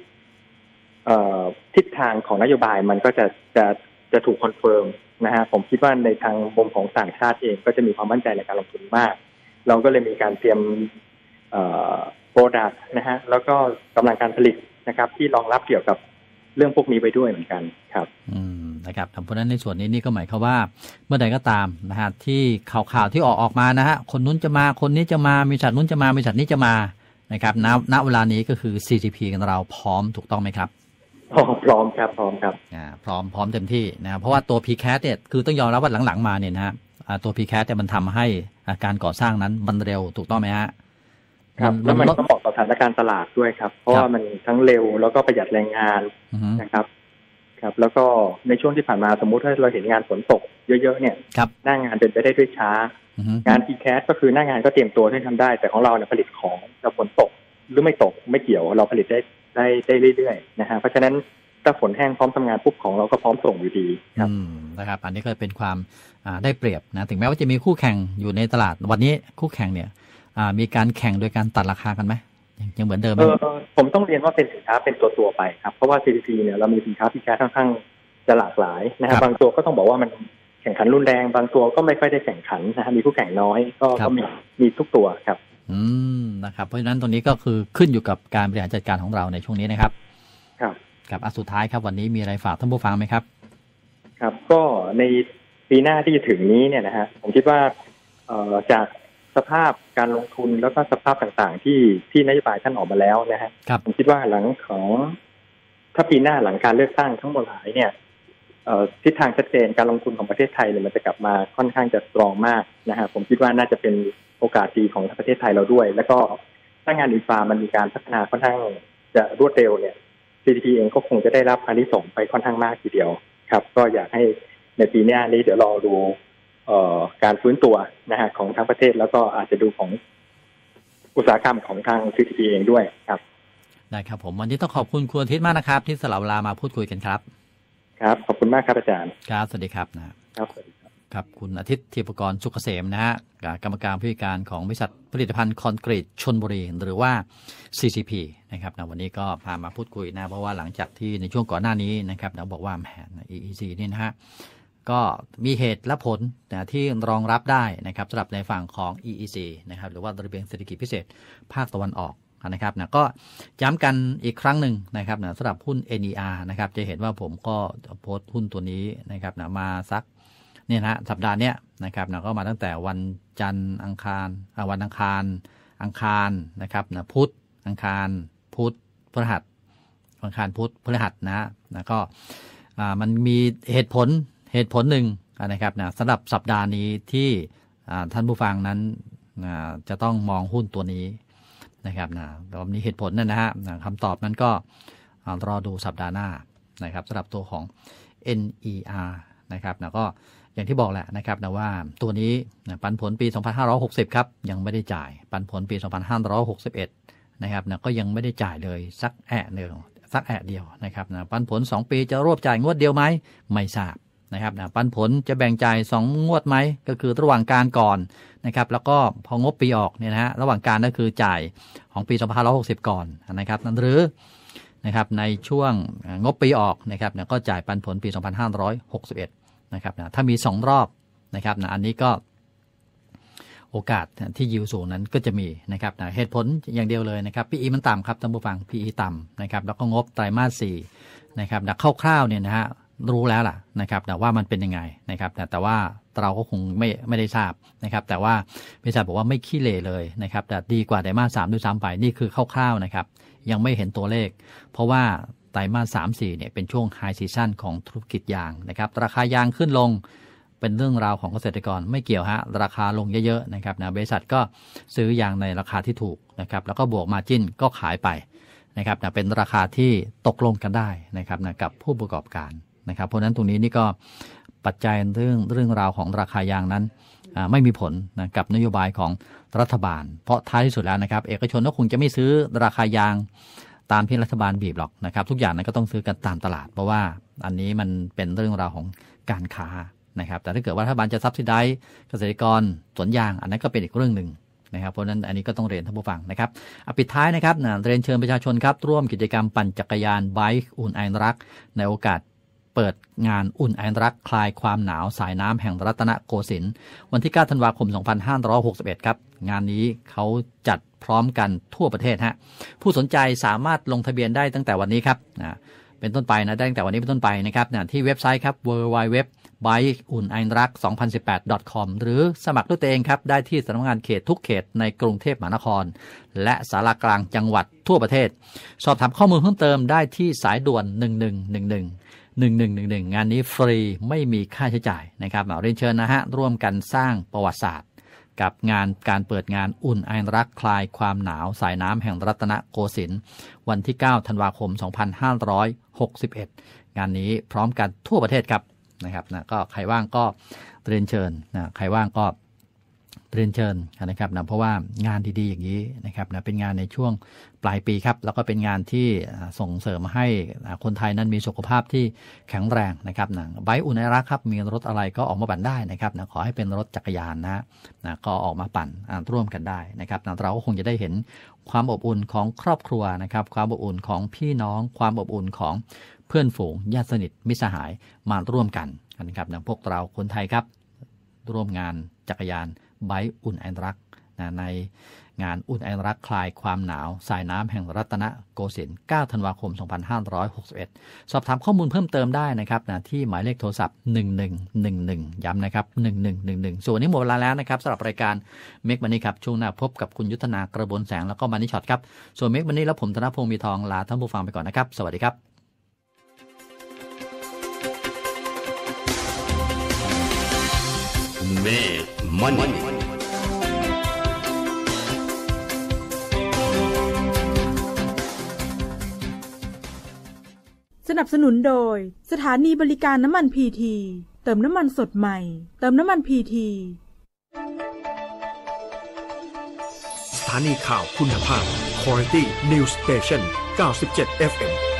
ทิศทางของนโยบายมันก็จะถูกคอนเฟิร์มนะฮะผมคิดว่าในทางมุมของต่างชาติเองก็จะมีความมั่นใจในการลงทุนมากเราก็เลยมีการเตรียมโปรดักต์นะฮะแล้วก็กำลังการผลิตนะครับที่รองรับเกี่ยวกับเรื่องพวกนี้ไปด้วยเหมือนกันครับนะครับเพราะฉะนั้นในส่วนนี้นี่ก็หมายความว่าเมื่อใดก็ตามนะฮะที่ข่าวที่ออกมานะฮะคนนู้นจะมาคนนี้จะมาบริษัทนู้นจะมาบริษัทนี้จะมานะครับณเวลานี้ก็คือ CCP ของเราพร้อมถูกต้องไหมครับพร้อมครับพร้อมครับพร้อมเต็มที่นะเพราะว่าตัว PCAT เนี่ยคือต้องยอมรับว่าหลังๆมาเนี่ยนะฮะตัว PCAT เนี่ยมันทำให้การก่อสร้างนั้นมันเร็วถูกต้องไหมฮะครับแล้วมันก็เหมาะต่อสถานการณ์ตลาดด้วยครับเพราะว่ามันทั้งเร็วแล้วก็ประหยัดแรงงานนะครับครับแล้วก็ในช่วงที่ผ่านมาสมมุติถ้าเราเห็นงานฝนตกเยอะๆเนี่ยหน้างานเป็นไปได้ด้วยช้างาน e-cash ก็คือหน้างานก็เตรียมตัวที่ทำได้แต่ของเราเนี่ยผลิตของเราฝนตกหรือไม่ตกไม่เกี่ยวเราผลิตได้เรื่อยๆนะฮะเพราะฉะนั้นถ้าฝนแห้งพร้อมทำงานปุ๊บของเราก็พร้อมส่งอยู่ดีครับนะครับอันนี้ก็เป็นความได้เปรียบนะถึงแม้ว่าจะมีคู่แข่งอยู่ในตลาดวันนี้คู่แข่งเนี่ยมีการแข่งโดยการตัดราคากันไหมยังเหมือนเดิมไหมผมต้องเรียนว่าเป็นสินค้าเป็นตัวไปครับเพราะว่า CTP เนี่ยเรามีสินค้าที่แค่ค่อนข้างจะหลากหลายนะครับบางตัวก็ต้องบอกว่ามันแข่งขันรุนแรงบางตัวก็ไม่ค่อยได้แข่งขันนะฮะมีคู่แข่งน้อยก็มีทุกตัวครับนะครับเพราะฉะนั้นตรงนี้ก็คือขึ้นอยู่กับการบริหารจัดการของเราในช่วงนี้นะครับครับสุดท้ายครับวันนี้มีอะไรฝากท่านผู้ฟังไหมครับครับก็ในปีหน้าที่จะถึงนี้เนี่ยนะฮะผมคิดว่าจากสภาพการลงทุนแล้วก็สภาพต่างๆที่นโยบายท่านออกมาแล้วนะฮะผมคิดว่าหลังของถ้าปีหน้าหลังการเลือกตั้งทั้งหมดหลายเนี่ยทิศทางชัดเจนการลงทุนของประเทศไทยเนี่ยมันจะกลับมาค่อนข้างจะสตรองมากนะฮะผมคิดว่าน่าจะเป็นโอกาสดีของประเทศไทยเราด้วยแล้วก็ถ้างานอินฟรามันมีการพัฒนาค่อนข้างจะรวดเร็วเนี่ย CTP เองก็คงจะได้รับอานิสงส์ไปค่อนข้างมากทีเดียวครับก็อยากให้ในปีหน้านี้เดี๋ยวรอดูการฟื้นตัวนะฮะของทั้งประเทศแล้วก็อาจจะดูของอุตสาหกรรมของทาง CTP เองด้วยครับได้ครับผมวันนี้ต้องขอบคุณคุณอาทิตย์มากนะครับที่สละเวลามาพูดคุยกันครับครับขอบคุณมากครับอาจารย์ครับสวัสดีครับนะครับสวัสดีครับคุณอาทิตย์เทียบกรสุขเกษมนะฮะกรรมการผู้จัดการของบริษัทผลิตภัณฑ์คอนกรีตชลบุรีหรือว่า CCP นะครับวันนี้ก็พามาพูดคุยนะเพราะว่าหลังจากที่ในช่วงก่อนหน้านี้นะครับเราบอกว่าแหม EEC นี่นะฮะก็มีเหตุและผลที่รองรับได้นะครับสำหรับในฝั่งของ EEC นะครับหรือว่าระเบียงเศรษฐกิจพิเศษภาคตะวันออกนะครับก็ย้ำกันอีกครั้งหนึ่งนะครับสำหรับหุ้น NER นะครับจะเห็นว่าผมก็โพสต์หุ้นตัวนี้นะครับมาสักเนี่ยนะสัปดาห์เนี้ยนะครับก็มาตั้งแต่วันจันทร์อังคารวันอังคารนะครับพุธอังคารพุธพฤหัสอังคารพุธพฤหัสนะก็มันมีเหตุผลหนึ่งนะครับสำหรับสัปดาห์นี้ที่ท่านผู้ฟังนั้นจะต้องมองหุ้นตัวนี้นะครับแล้วมีเหตุผลนั่นนะฮะคำตอบนั้นก็รอดูสัปดาห์หน้านะครับสำหรับตัวของ NER นะครับก็อย่างที่บอกแหละนะครับว่าตัวนี้ปันผลปี2560ครับยังไม่ได้จ่ายปันผลปี2561นะครับก็ยังไม่ได้จ่ายเลยสักแอะเดียวนะครับปันผล2ปีจะรวบจ่ายงวดเดียวไหมไม่ทราบนะครับปันผลจะแบ่งจ่าย2งวดไหมก็คือระหว่างการก่อนนะครับแล้วก็พองบปีออกเนี่ยนะฮะระหว่างการก็คือจ่ายของปี2560ก่อนนะครับนั้นหรือนะครับในช่วงงบปีออกนะครับก็จ่ายปันผลปี2561นะครับถ้ามี2รอบนะครับอันนี้ก็โอกาสที่ยิวสูงนั้นก็จะมีนะครับเหตุผลอย่างเดียวเลยนะครับ PE มันต่ำครับท่านผู้ฟัง PE ต่ำนะครับแล้วก็งบไตรมาส4นะครับคร่าวๆเนี่ยนะฮะรู้แล้วล่ะนะครับแต่ว่ามันเป็นยังไงนะครับแต่ว่าเราก็คงไม่ได้ทราบนะครับแต่ว่าบริษัทบอกว่าไม่ขี้เหร่เลยนะครับแต่ดีกว่าไตรมาส3ด้วยซ้ำไปนี่คือคร่าวๆนะครับยังไม่เห็นตัวเลขเพราะว่าไตรมาส 3-4 เนี่ยเป็นช่วงไฮซีซั่นของธุรกิจยางนะครับราคายางขึ้นลงเป็นเรื่องราวของเกษตรกรไม่เกี่ยวฮะราคาลงเยอะๆนะครับบริษัทก็ซื้อยางในราคาที่ถูกนะครับแล้วก็บวกมาร์จิ้นก็ขายไปนะครับเป็นราคาที่ตกลงกันได้นะครับกับผู้ประกอบการนะครับเพราะฉะนั้นตรงนี้นี่ก็ปัจจัยเรื่องราวของราคายางนั้นไม่มีผลนะกับนโยบายของรัฐบาลเพราะท้ายที่สุดแล้วนะครับเอกชนก็คงจะไม่ซื้อราคายางตามที่รัฐบาลบีบหรอกนะครับทุกอย่างนั้นก็ต้องซื้อกันตามตลาดเพราะว่าอันนี้มันเป็นเรื่องราวของการค้านะครับแต่ถ้าเกิดว่ารัฐบาลจะซับซิไดซ์เกษตรกรสวนยางอันนั้นก็เป็นอีกเรื่องหนึ่งนะครับเพราะฉะนั้นอันนี้ก็ต้องเรียนท่านผู้ฟังนะครับปิดท้ายนะครับเรียนเชิญประชาชนครับร่วมกิจกรรมปั่นจักรยานไบค์อุ่นไอรักในโอกาสเปิดงานอุ่นไอรักคลายความหนาวสายน้ำแห่งรัตนโกสินทร์วันที่9ธันวาคม2561ครับงานนี้เขาจัดพร้อมกันทั่วประเทศฮะผู้สนใจสามารถลงทะเบียนได้ตั้งแต่วันนี้ครับเป็นต้นไปนะได้ตั้งแต่วันนี้เป็นต้นไปนะครับที่เว็บไซต์ครับ www.bikeunnirak2018.com หรือสมัครด้วยตัวเองครับได้ที่สำนักงานเขตทุกเขตในกรุงเทพมหานครและศาลากลางจังหวัดทั่วประเทศสอบถามข้อมูลเพิ่มเติมได้ที่สายด่วน1111งานนี้ฟรีไม่มีค่าใช้จ่ายนะครับเรียนเชิญนะฮะร่วมกันสร้างประวัติศาสตร์กับการเปิดงานอุ่นไอรักคลายความหนาวสายน้ำแห่งรัตนโกสินทร์วันที่9ธันวาคม2561งานนี้พร้อมกันทั่วประเทศครับนะครับนะก็ใครว่างก็เรียนเชิญนะใครว่างก็เรียนเชิญนะครับนะเพราะว่างานดีๆอย่างนี้นะครับนะเป็นงานในช่วงปลายปีครับแล้วก็เป็นงานที่ส่งเสริมให้คนไทยนั้นมีสุขภาพที่แข็งแรงนะครับนะไบค์อุ่นไอรักครับมีรถอะไรก็ออกมาปั่นได้นะครับนะขอให้เป็นรถจักรยานนะก็ออกมาปั่นร่วมกันได้นะครับนะเราก็คงจะได้เห็นความอบอุ่นของครอบครัวนะครับความอบอุ่นของพี่น้องความอบอุ่นของเพื่อนฝูงญาติสนิทมิตรสหายมาร่วมกันนะครับนะพวกเราคนไทยครับร่วมงานจักรยานไบค์อุ่นไอรักในงานอุ่นไอรักคลายความหนาวสายน้ำแห่งรัตนโกสินทร์9ธันวาคม2561สอบถามข้อมูลเพิ่มเติมได้นะครับที่หมายเลขโทรศัพท์1111ย้ำนะครับ1111ส่วนนี้หมดเวลาแล้วนะครับสำหรับรายการเมกมันนี่ครับช่วงหน้าพบกับคุณยุทธนากระบวนแสงแล้วก็มานิช็อตครับส่วนเมกมันนี่และผมธนพงศ์มีทองลาท่านผู้ฟังไปก่อนนะครับสวัสดีครับเมกมันนี่สนับสนุนโดยสถานีบริการน้ำมันพีทีเติมน้ำมันสดใหม่เติมน้ำมันพีทีสถานีข่าวคุณภาพ Quality News Station 97 FM